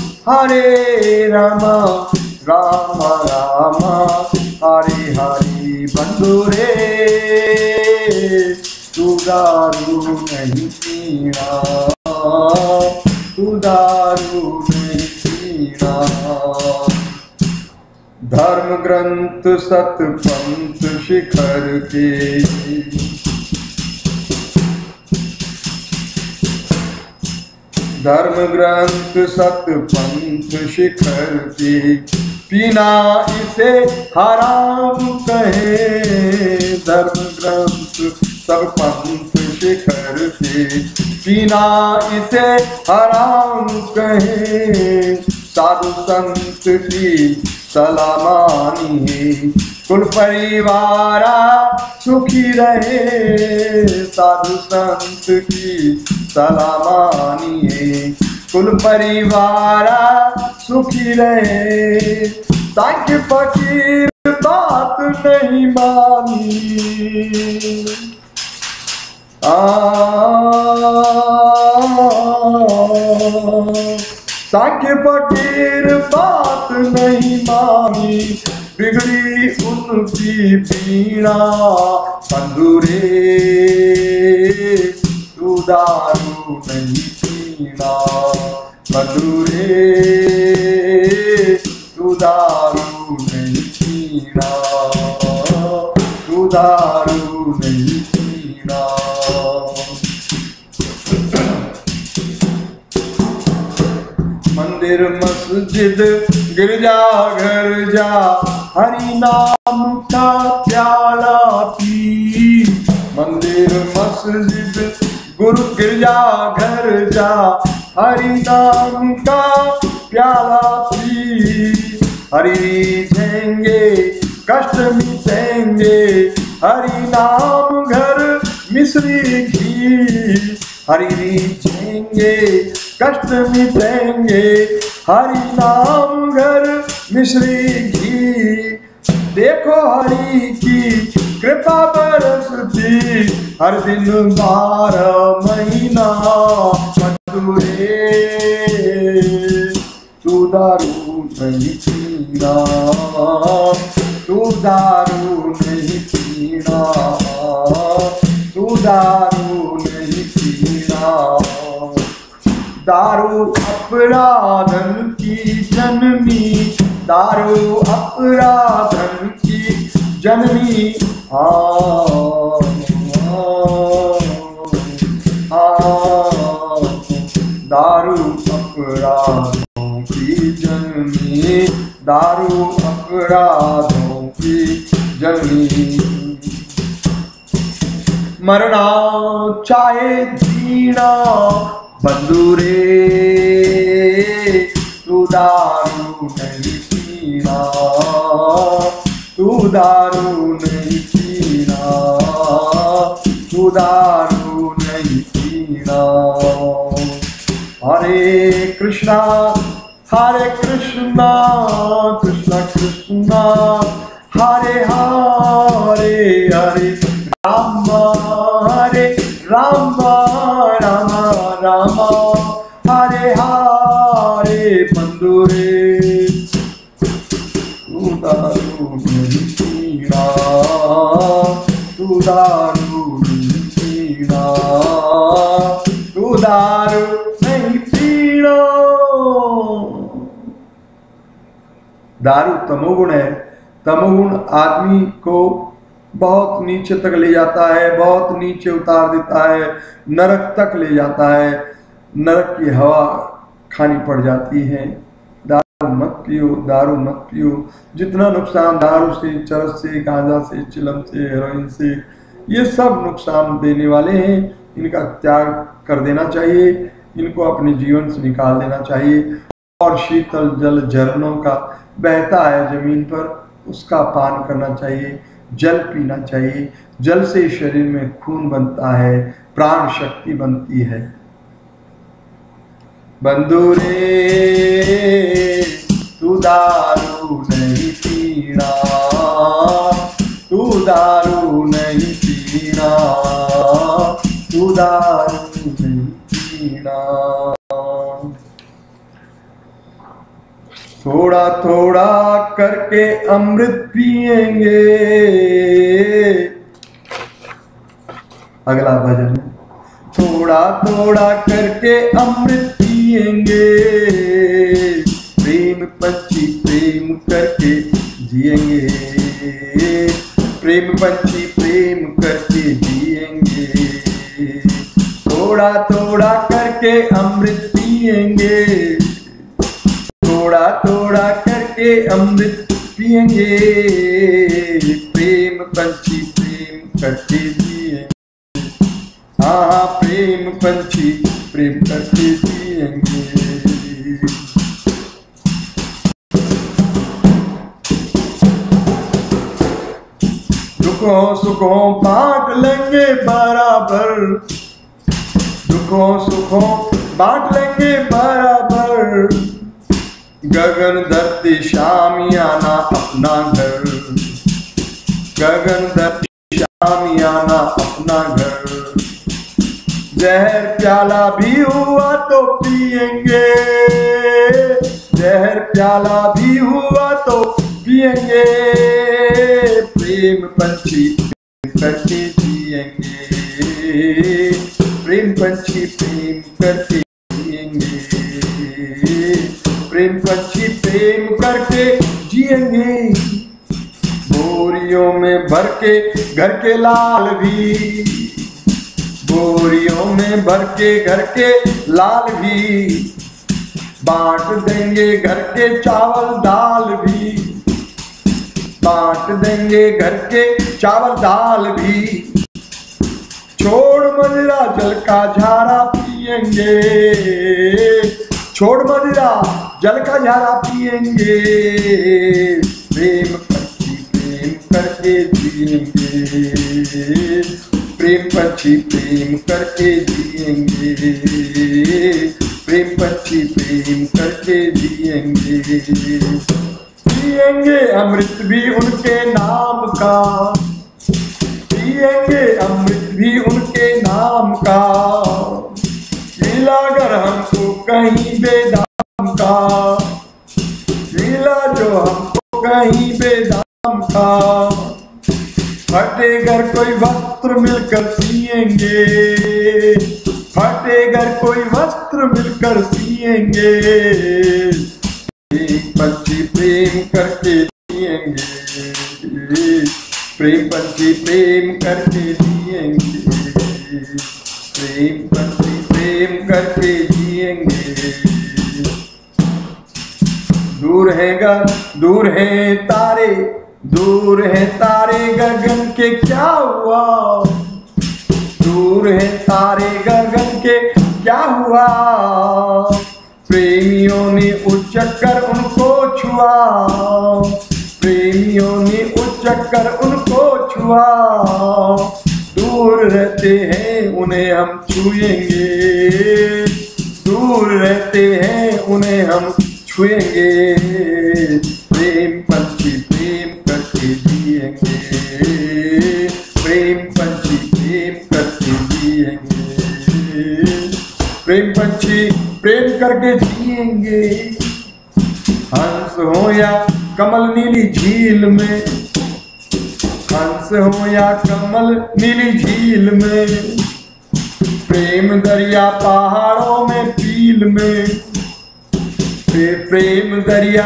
राम राम हरे हरे। बंधुरे तू दारू नहीं पीना तू दारू नहीं पीना। धर्म ग्रंथ सत पंथ शिखर के, धर्म ग्रंथ सत पंथ शिखर के, पीना इसे हराम कहे। धर्म ग्रंथ सब पंथ शिखर के, पीना इसे हराम कहे। साधु संत की सलाह मानिए, कुल परिवार सुखी रहे। साधु संत की सलाह मानिए, कुल परिवार सुखी रहे। ताकि फकीर बात नहीं मानी, ताकि फकीर बात नहीं मानी, बिगड़ी उनकी बीड़ा बंधुरे तू दारू नहीं पीना बंधुरे तू दारू नहीं पीना तू दारू नहीं पीना। मंदिर मस्जिद गिरजा घर जा, हरि नाम का प्याला पी। मंदिर मस्जिद गुरु गिरजा घर जा, हरि नाम का प्याला पी। हरि रीझेंगे कष्ट मिटेंगे, हरि नाम घर मिश्री घी। हरि रीझेंगे कष्ट मिटेंगे, हरि नाम घर मिश्री घी। देखो हरि की कृपा बरसती, हर दिन 12 महीना मधुरे तू दारू नहीं पीना तू दारू नहीं पीना तू दारू नहीं पीना। दारू अपराधन की जननी, दारू अपराधन की जननी। दारू अपराधों की जननी, दारू अपराधों की जननी। मरना चाहे जीना बंधुरे तू दारू नहीं पीना तू दारू नहीं पीना तू दारू नहीं पीना। हरे कृष्णा कृष्णा कृष्णा हरे हरे, हरे राम राम राम राम हरे हरे। बंधुरे तू दारू नहीं पीना तू दारू नहीं पीना तू दारू नहीं पीना। दारू तमोगुण है। तमोगुण आदमी को बहुत नीचे तक ले जाता है, बहुत नीचे उतार देता है, नरक तक ले जाता है, नरक की हवा खानी पड़ जाती है। दारू मत पियो, दारू मत पियो। जितना नुकसान दारू से, चरस से, गांजा से, चिलम से, हेरोइन से, ये सब नुकसान देने वाले हैं। इनका त्याग कर देना चाहिए, इनको अपने जीवन से निकाल देना चाहिए। और शीतल जल झरनों का बहता है जमीन पर, उसका पान करना चाहिए, जल पीना चाहिए। जल से शरीर में खून बनता है, प्राण शक्ति बनती है। बंधु रे तू दारू नहीं पीना, तू दारू नहीं पीना, तू दारू नहीं पीना। थोड़ा थोड़ा करके अमृत पिएंगे। अगला भजन, थोड़ा थोड़ा करके अमृत पिएंगे, प्रेम पंछी प्रेम करके जिएंगे, प्रेम पंछी प्रेम करके जिएंगे। थोड़ा थोड़ा करके अमृत पिएंगे, थोड़ा थोड़ा करके अमृत पिएंगे, प्रेम पंछी प्रेम करके जिएंगे। हाँ प्रेम पंछी प्रेम करके जिएंगे। दुखों सुखों बांट लेंगे बराबर, दुखों सुखों बांट लेंगे बराबर, गगन धरती शामियाना अपना घर, गगन धरती शामियाना अपना घर। जहर प्याला भी हुआ तो पिएंगे, जहर प्याला भी हुआ तो पिएंगे, प्रेम पंछी प्रेम करके जिएंगे, प्रेम पंछी प्रेम करके जिएंगे, प्रेम पंछी प्रेम करके जिएंगे। बोरियों में भर के घर के लाल भी, बोरियों में भर के घर के लाल भी, बांट देंगे घर के चावल दाल भी, बांट देंगे घर के चावल दाल भी। छोड़ मदिरा जल का झारा पिएंगे, छोड़ मदिरा जल का झारा पिएंगे, प्रेम पंछी प्रेम करके जिएंगे, प्रेम पंछी प्रेम करके जिएंगे, प्रेम पंछी प्रेम करके जिएंगे। पिएंगे अमृत भी उनके नाम का, पिएंगे अमृत भी उनके नाम का, मिलाकर हमको कहीं बेदाम का, मिला जो हमको कहीं बेदाम का। फटे घर कोई वस्त्र मिलकर सिएंगे, फटे घर कोई वस्त्र मिलकर सिएंगे, प्रेम पंछी प्रेम करके जिएंगे, प्रेम पंछी प्रेम करके जिएंगे, प्रेम पंछी प्रेम करके जिएंगे। दूर है तारे, दूर है तारे गगन के क्या हुआ, दूर है तारे गगन के क्या हुआ, प्रेमियों ने उचक्कर उनको छुआ, प्रेमियों ने उचक्कर उनको छुआ। दूर रहते हैं उन्हें हम छुएंगे, दूर रहते हैं उन्हें हम छुएंगे, प्रेम पंछी प्रेम करके जिएंगे, प्रेम पंछी प्रेम करके जिएंगे, प्रेम पंछी प्रेम करके जिएंगे। हंस हो या कमल नीली झील में, हंस हो या कमल नीली झील में, प्रेम दरिया पहाड़ों में पील में, प्रेम दरिया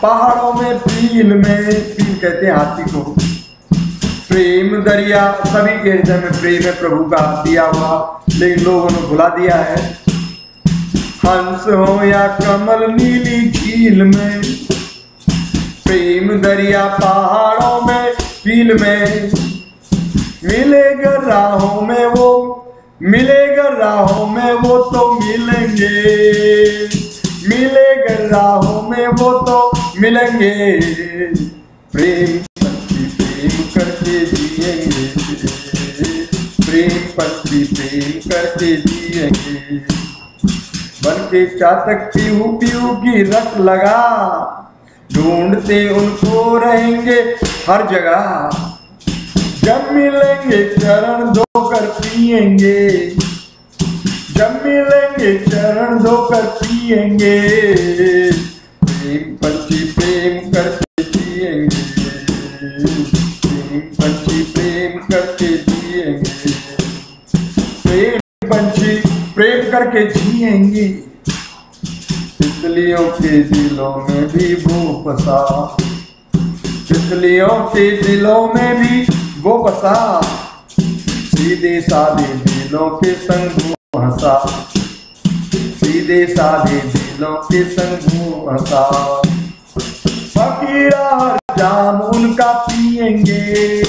पहाड़ों में पील कहते हैं हाथी को। प्रेम दरिया, सभी के हृदय में प्रेम है प्रभु का दिया हुआ, लेकिन लोगों ने भुला दिया है। हंस हो या कमल नीली झील में, प्रेम दरिया पहाड़ों में पील में, मिलेगा राहों में वो, मिलेगा राहों में वो तो मिलेंगे, मिलेगा राहों में वो तो मिलेंगे। प्रेम पक्षी प्रेम करके जिएंगे, प्रेम पक्षी प्रेम करके जिएंगे। बन के चातक पीहू पीहू की रट लगा, ढूंढते उनको रहेंगे हर जगह। जब मिलेंगे चरण धोकर पिएंगे, जब मिलेंगे चरण धोकर पिएंगे। प्रेम पक्षी प्रेम करके जिएंगे, प्रेम पक्षी प्रेम करके जिएंगे, प्रेम पक्षी प्रेम करके जिएंगे। तितलियों के दिलों में भी वो बसा, तितलियों के दिलों में भी वो बसा। सीधे साधे दिलों के संग वो हंसा, सीधे साधे दिलों के संग वो हंसा। फकीरा हर जाम उनका पिएंगे,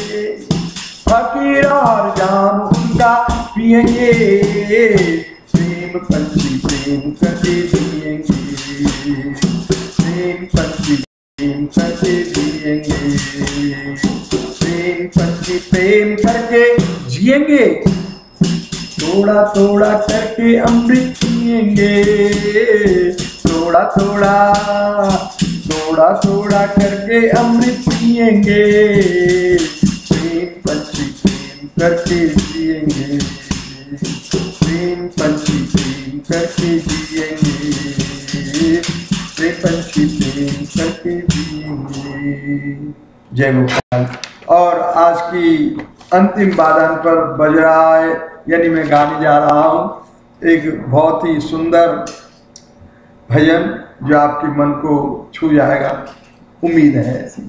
फकीरा हर जाम उनका पिएंगे। प्रेम पक्षी प्रेम करके जिएंगे, प्रेम पक्षी प्रेम करके जिएंगे, प्रेम पक्षी प्रेम करके जिएंगे। थोड़ा थोड़ा करके अमृत पिएंगे, थोड़ा थोड़ा थोड़ा थोड़ा करके अमृत पिएंगे। प्रेम पक्षी प्रेम करके जिएंगे, प्रेम पक्षी प्रेम करके जिएंगे, प्रेम पक्षी प्रेम करके जिएंगे। जय गोपाल। और आज की अंतिम वादन पर बज रहा है, यानी मैं गाने जा रहा हूँ एक बहुत ही सुंदर भजन जो आपके मन को छू जाएगा, उम्मीद है ऐसी।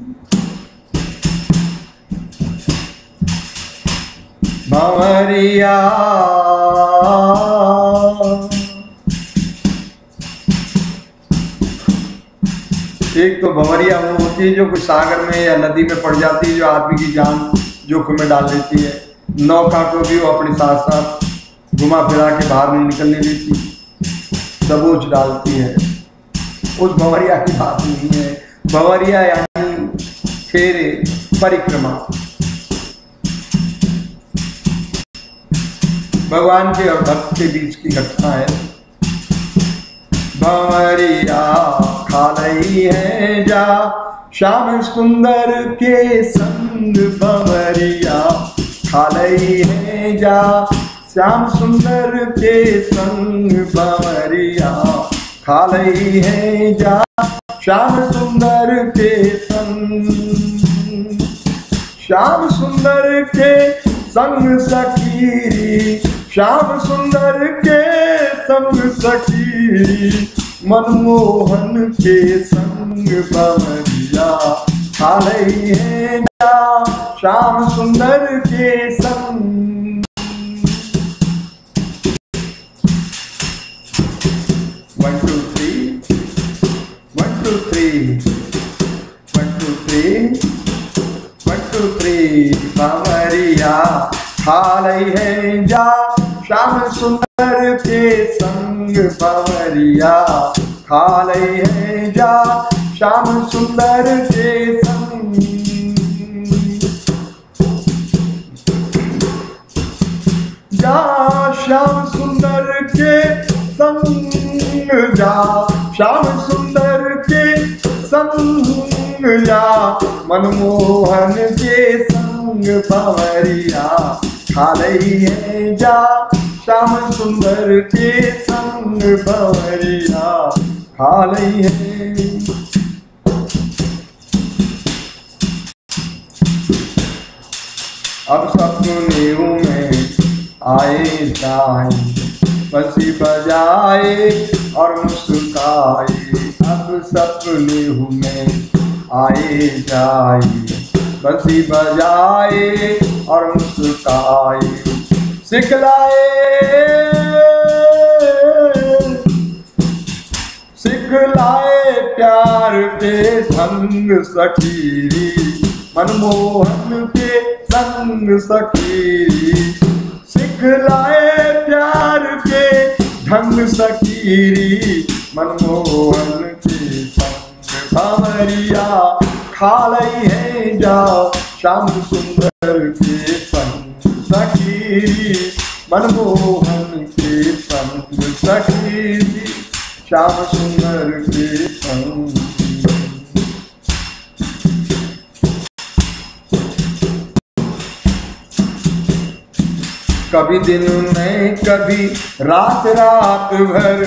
भंवरिया एक तो भंवरिया वो होती है जो कोई सागर में या नदी में पड़ जाती है, जो आदमी की जान जोखिम में डाल देती है। नौका को भी वो अपने साथ साथ घुमा फिरा के बाहर नहीं निकलने देती, दबोच डालती है। उस भंवरिया की बात नहीं है। भंवरिया यानी फेरे, परिक्रमा, भगवान के और भक्त के बीच की घटना है। भंवरिया खालई है जा श्याम सुंदर के संग, भंवरिया खालई है जा श्याम सुंदर के संग। भंवरिया खालई है जा श्याम सुंदर के संग, श्याम सुंदर के संग सखी, श्याम सुंदर के संग सखी। मनमोहन के संग भंवरिया खालई है जा श्याम सुंदर के संग। One two three, one two three, one two three, one two three. भंवरिया खालई है जा श्याम सुंदर के संग, भंवरिया खालई है जा श्याम सुंदर के संग। जा श्याम सुंदर के संग, जा श्याम सुंदर के संग जा। मनमोहन के संग भंवरिया खालई है जा श्याम सुंदर के संग। भंवरिया खालई है। अब सपने में आए जाए, बंसी बजाए और मुस्कुराए, अब सपने में आए जाए। बंसी बजाए और मुस्कुराए, सिखलाए प्यार के संग सखी, मनमोहन के संग सखी। सिखलाए प्यार के ढंग सखीरी, मनमोहन के संग। भंवरिया खा लई है जा श्याम सुंदर के संग सखीरी, मनमोहन के संग सखीरी, श्याम सुंदर के संग। कभी दिन में कभी रात रात भर,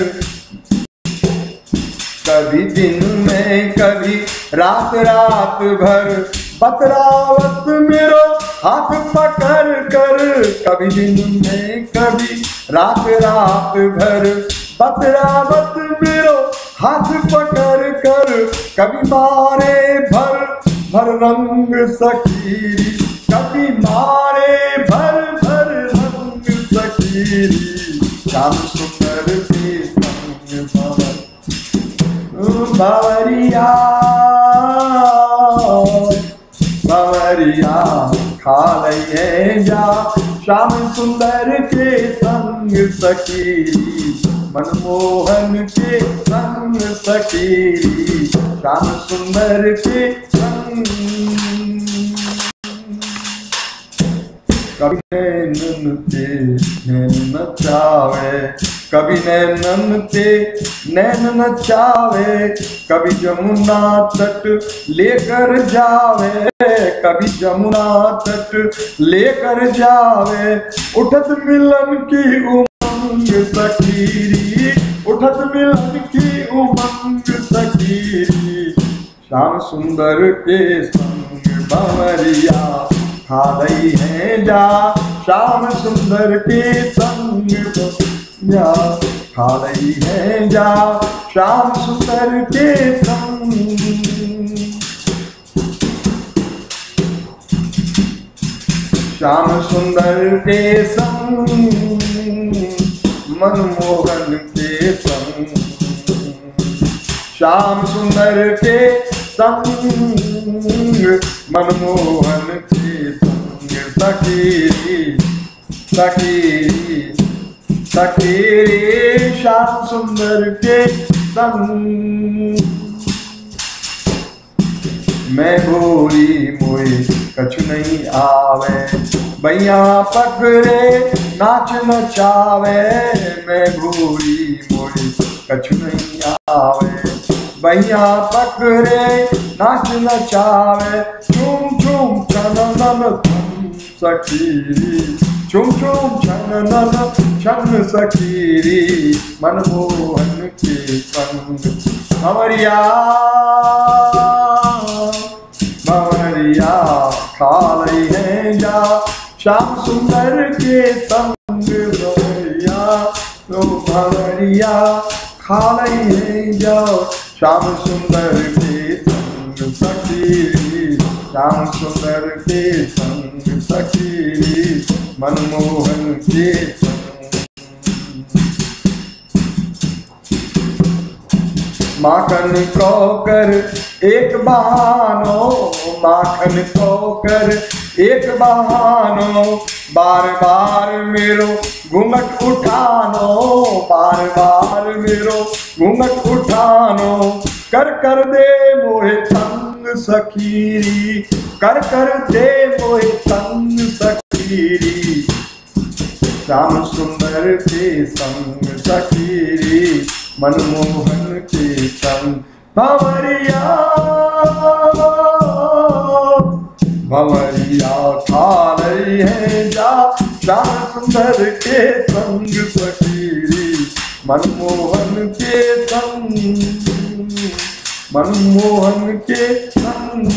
कभी दिन में कभी रात रात भर, बतरावत मेरो हाथ पकड़ कर। कभी दिन में कभी रात रात भर, बतरावत मेरो हाथ पकड़ कर। कभी मारे भर भर रंग सखीरी, कभी मारे भर भर रंग सखीरी, श्याम सुंदर के संग। भंवरिया भंवरिया खा लई है जा श्याम सुंदर के संग सखीरी, मनमोहन के संग सखीरी, श्याम सुंदर के संग। कभी नैनन ते नैन नचावे, कभी नैनन ते नैन नचावे, कभी जमुना तट लेकर जावे, कभी जमुना तट लेकर जावे। उठत मिलन की उमंग सखीरी, उठत मिलन की उमंग सखीरी, श्याम सुंदर के संग। भंवरिया खा लई है जा श्याम सुंदर के संग, जा खा लई है जा श्याम सुंदर के संग। श्याम सुंदर के संग, मनमोहन के संग, श्याम सुंदर के संग, मनमोहन के संग सखीरी, सखीरी सखीरी, श्याम सुंदर के संग। मैं भूरी मोई कछु नहीं आवे, भैया पकड़े नाच नचावे। मैं भूरी मोई कछु नहीं आवे, भैया पकड़े नाच नचावे। चूम चूम छननन छन सखीरी, चूम चूम छननन छन सखीरी, मनमोहन के संग। भंवरिया भंवरिया खा लई है जा श्याम सुंदर के संग। भंवरिया तो भंवरिया खा लई है जा श्याम सुंदर के संग सखीरी, श्याम सुंदर के संग सखीरी, मनमोहन के संग। माखन को कर एक बहानो, माखन को कर एक बहानो, बार बार मेरो घूंघट उठानो, बार बार मेरो घूंघट उठानो। कर कर दे मोहे तंग सखीरी, कर कर दे मोहे तंग सखीरी, श्याम सुंदर के संग सखीरी, मनमोहन के संग। भंवरिया भंवरिया खा लई है जा श्याम सुंदर के संग सखीरी, मनमोहन के संग, मनमोहन के संग,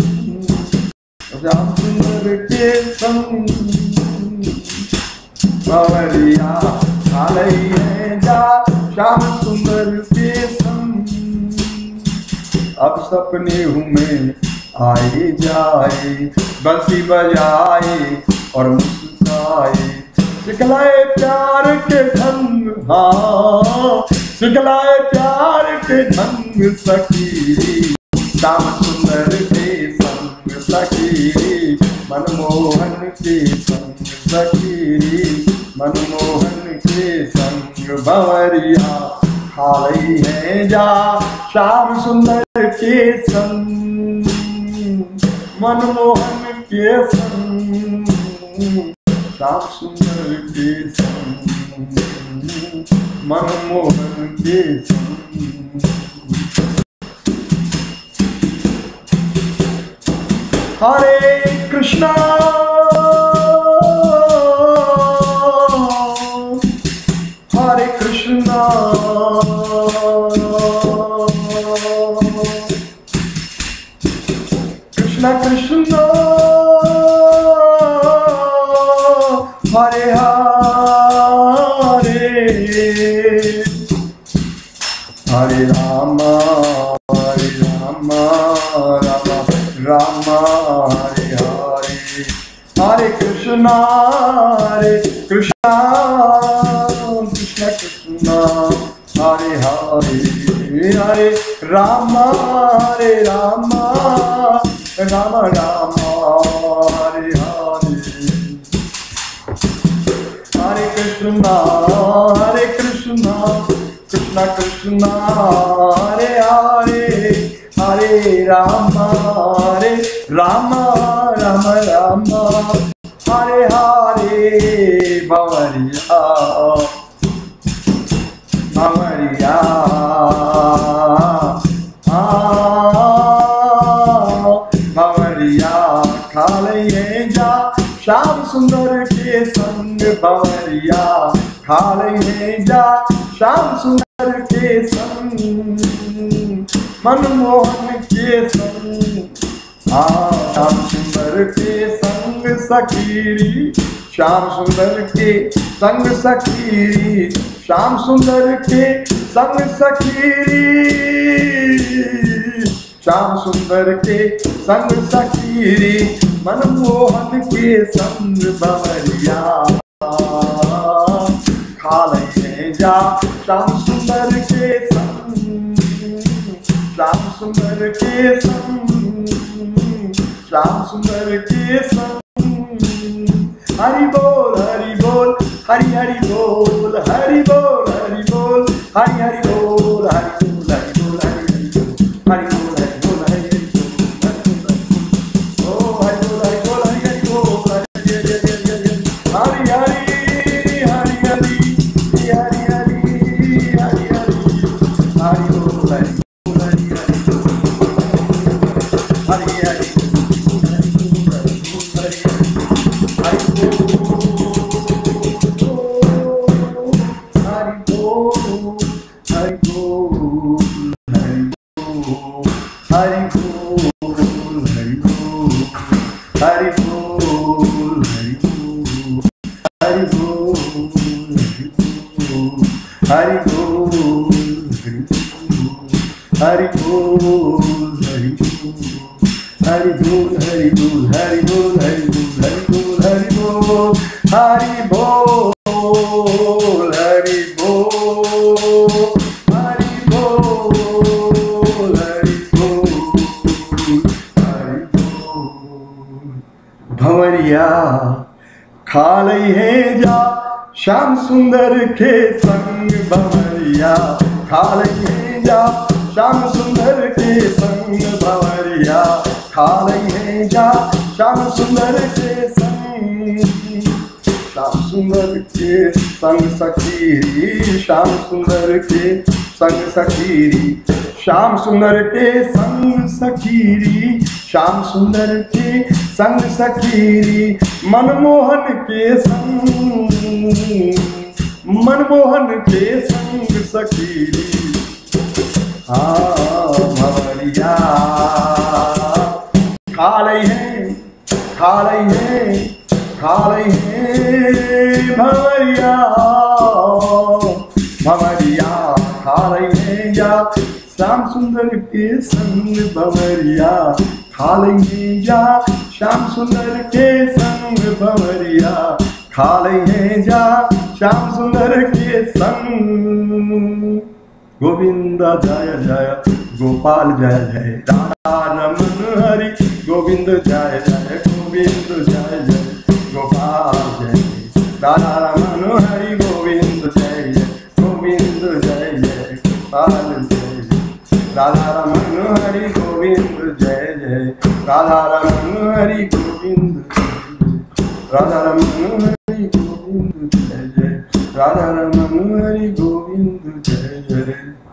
श्याम सुंदर के संग। भंवरिया खा लई है जा श्याम सुंदर के संग। अब सपने में आए जाए बंसी बजाए और मुस्कुराए, सिखलाए प्यार के ढंग, हाँ सिखलाए प्यार के ढंग सखी श्याम सुंदर के संग सखी मनमोहन के संग सखी मनमोहन के संग भंवरिया खा लई है जा श्याम सुंदर के संग मनमोहन के संग श्याम सुंदर के संग मनमोहन के संग। हरे कृष्णा हरे कृष्णा कृष्णा कृष्णा हरे हरे हरे राम राम राम हरे हरे हरे कृष्णा कृष्णा कृष्णा कृष्णा हरे हरे हरे राम राम राम राम हरे हरे हरे कृष्णा कृष्णा कृष्णा हरे हरे हरे राम राम राम हरे हरे भंवरिया भंवरिया भंवरिया खा लई है जा श्याम सुंदर के संग भंवरिया खा लई है जा श्याम सुंदर के संग मनमोहन के संग। श्याम सुंदर के संग सखीरी श्याम सुंदर के संग सखीरी श्याम सुंदर के संग सखीरी श्याम सुंदर के संग सखीरी मनमोहन के संग भंवरिया खा लई है जा श्याम सुंदर के संग श्याम सुंदर के संग श्याम सुंदर के संग। हरि बोल हरि हरि बोल हरि बोल हरि बोल हरि हरि बोल हरि बोल हरि बोल हरि हरि बोल हरि बोल हरि बोल ओ हरि बोल हरि बोल हरि हरि बोल हरि हरि हरि हरि हरि हरि हरि हरि हरि बोल हरि हरि बोल हरि बोल हरि बोल हरि बोल हरि बोल हरि बोल हरि बोल हरि बोल हरि बोल हरि बोल हरि बोल। भंवरिया खा लई है जा श्याम सुंदर के संग भंवरिया खा लई है जा श्याम सुंदर के संग भंवरिया खा लई है जा श्याम सुंदर के संग श्याम सुंदर के संग सखीरी श्याम सुंदर के संग सखीरी श्याम सुंदर के संग सखीरी श्याम सुंदर के संग सखीरी मनमोहन के संग मनमोहन के संग सखीरी भंवरिया खा लई है खा रहे हैं भंवरिया, भंवरिया खा रहे हैं या श्याम सुंदर के संग भंवरिया खा रहे हैं या श्याम सुंदर के संग भंवरिया खा रहे हैं या श्याम सुंदर के संग। गोविंद जय जय गोपाल जय जय राधा रमन हरि गोविंद जय जय गोविंद जय जय गोपाल जय राधा रमन हरि गोविंद जय जय गोविंद जय जय गोपाल जय राधा रमन हरि गोविंद जय जय राधा रमन हरि गोविंद राधा रमन हरि गोविंद जय जय राधा रमन हरि गोविंद जय जय।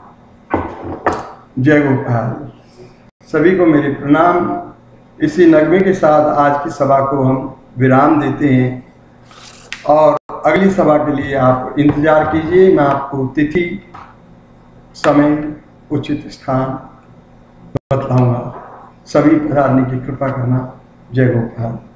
जय गोपाल। सभी को मेरे प्रणाम। इसी नगमे के साथ आज की सभा को हम विराम देते हैं और अगली सभा के लिए आप इंतजार कीजिए। मैं आपको तिथि, समय, उचित स्थान बतलाऊंगा। सभी पधारने की कृपा करना। जय गोपाल।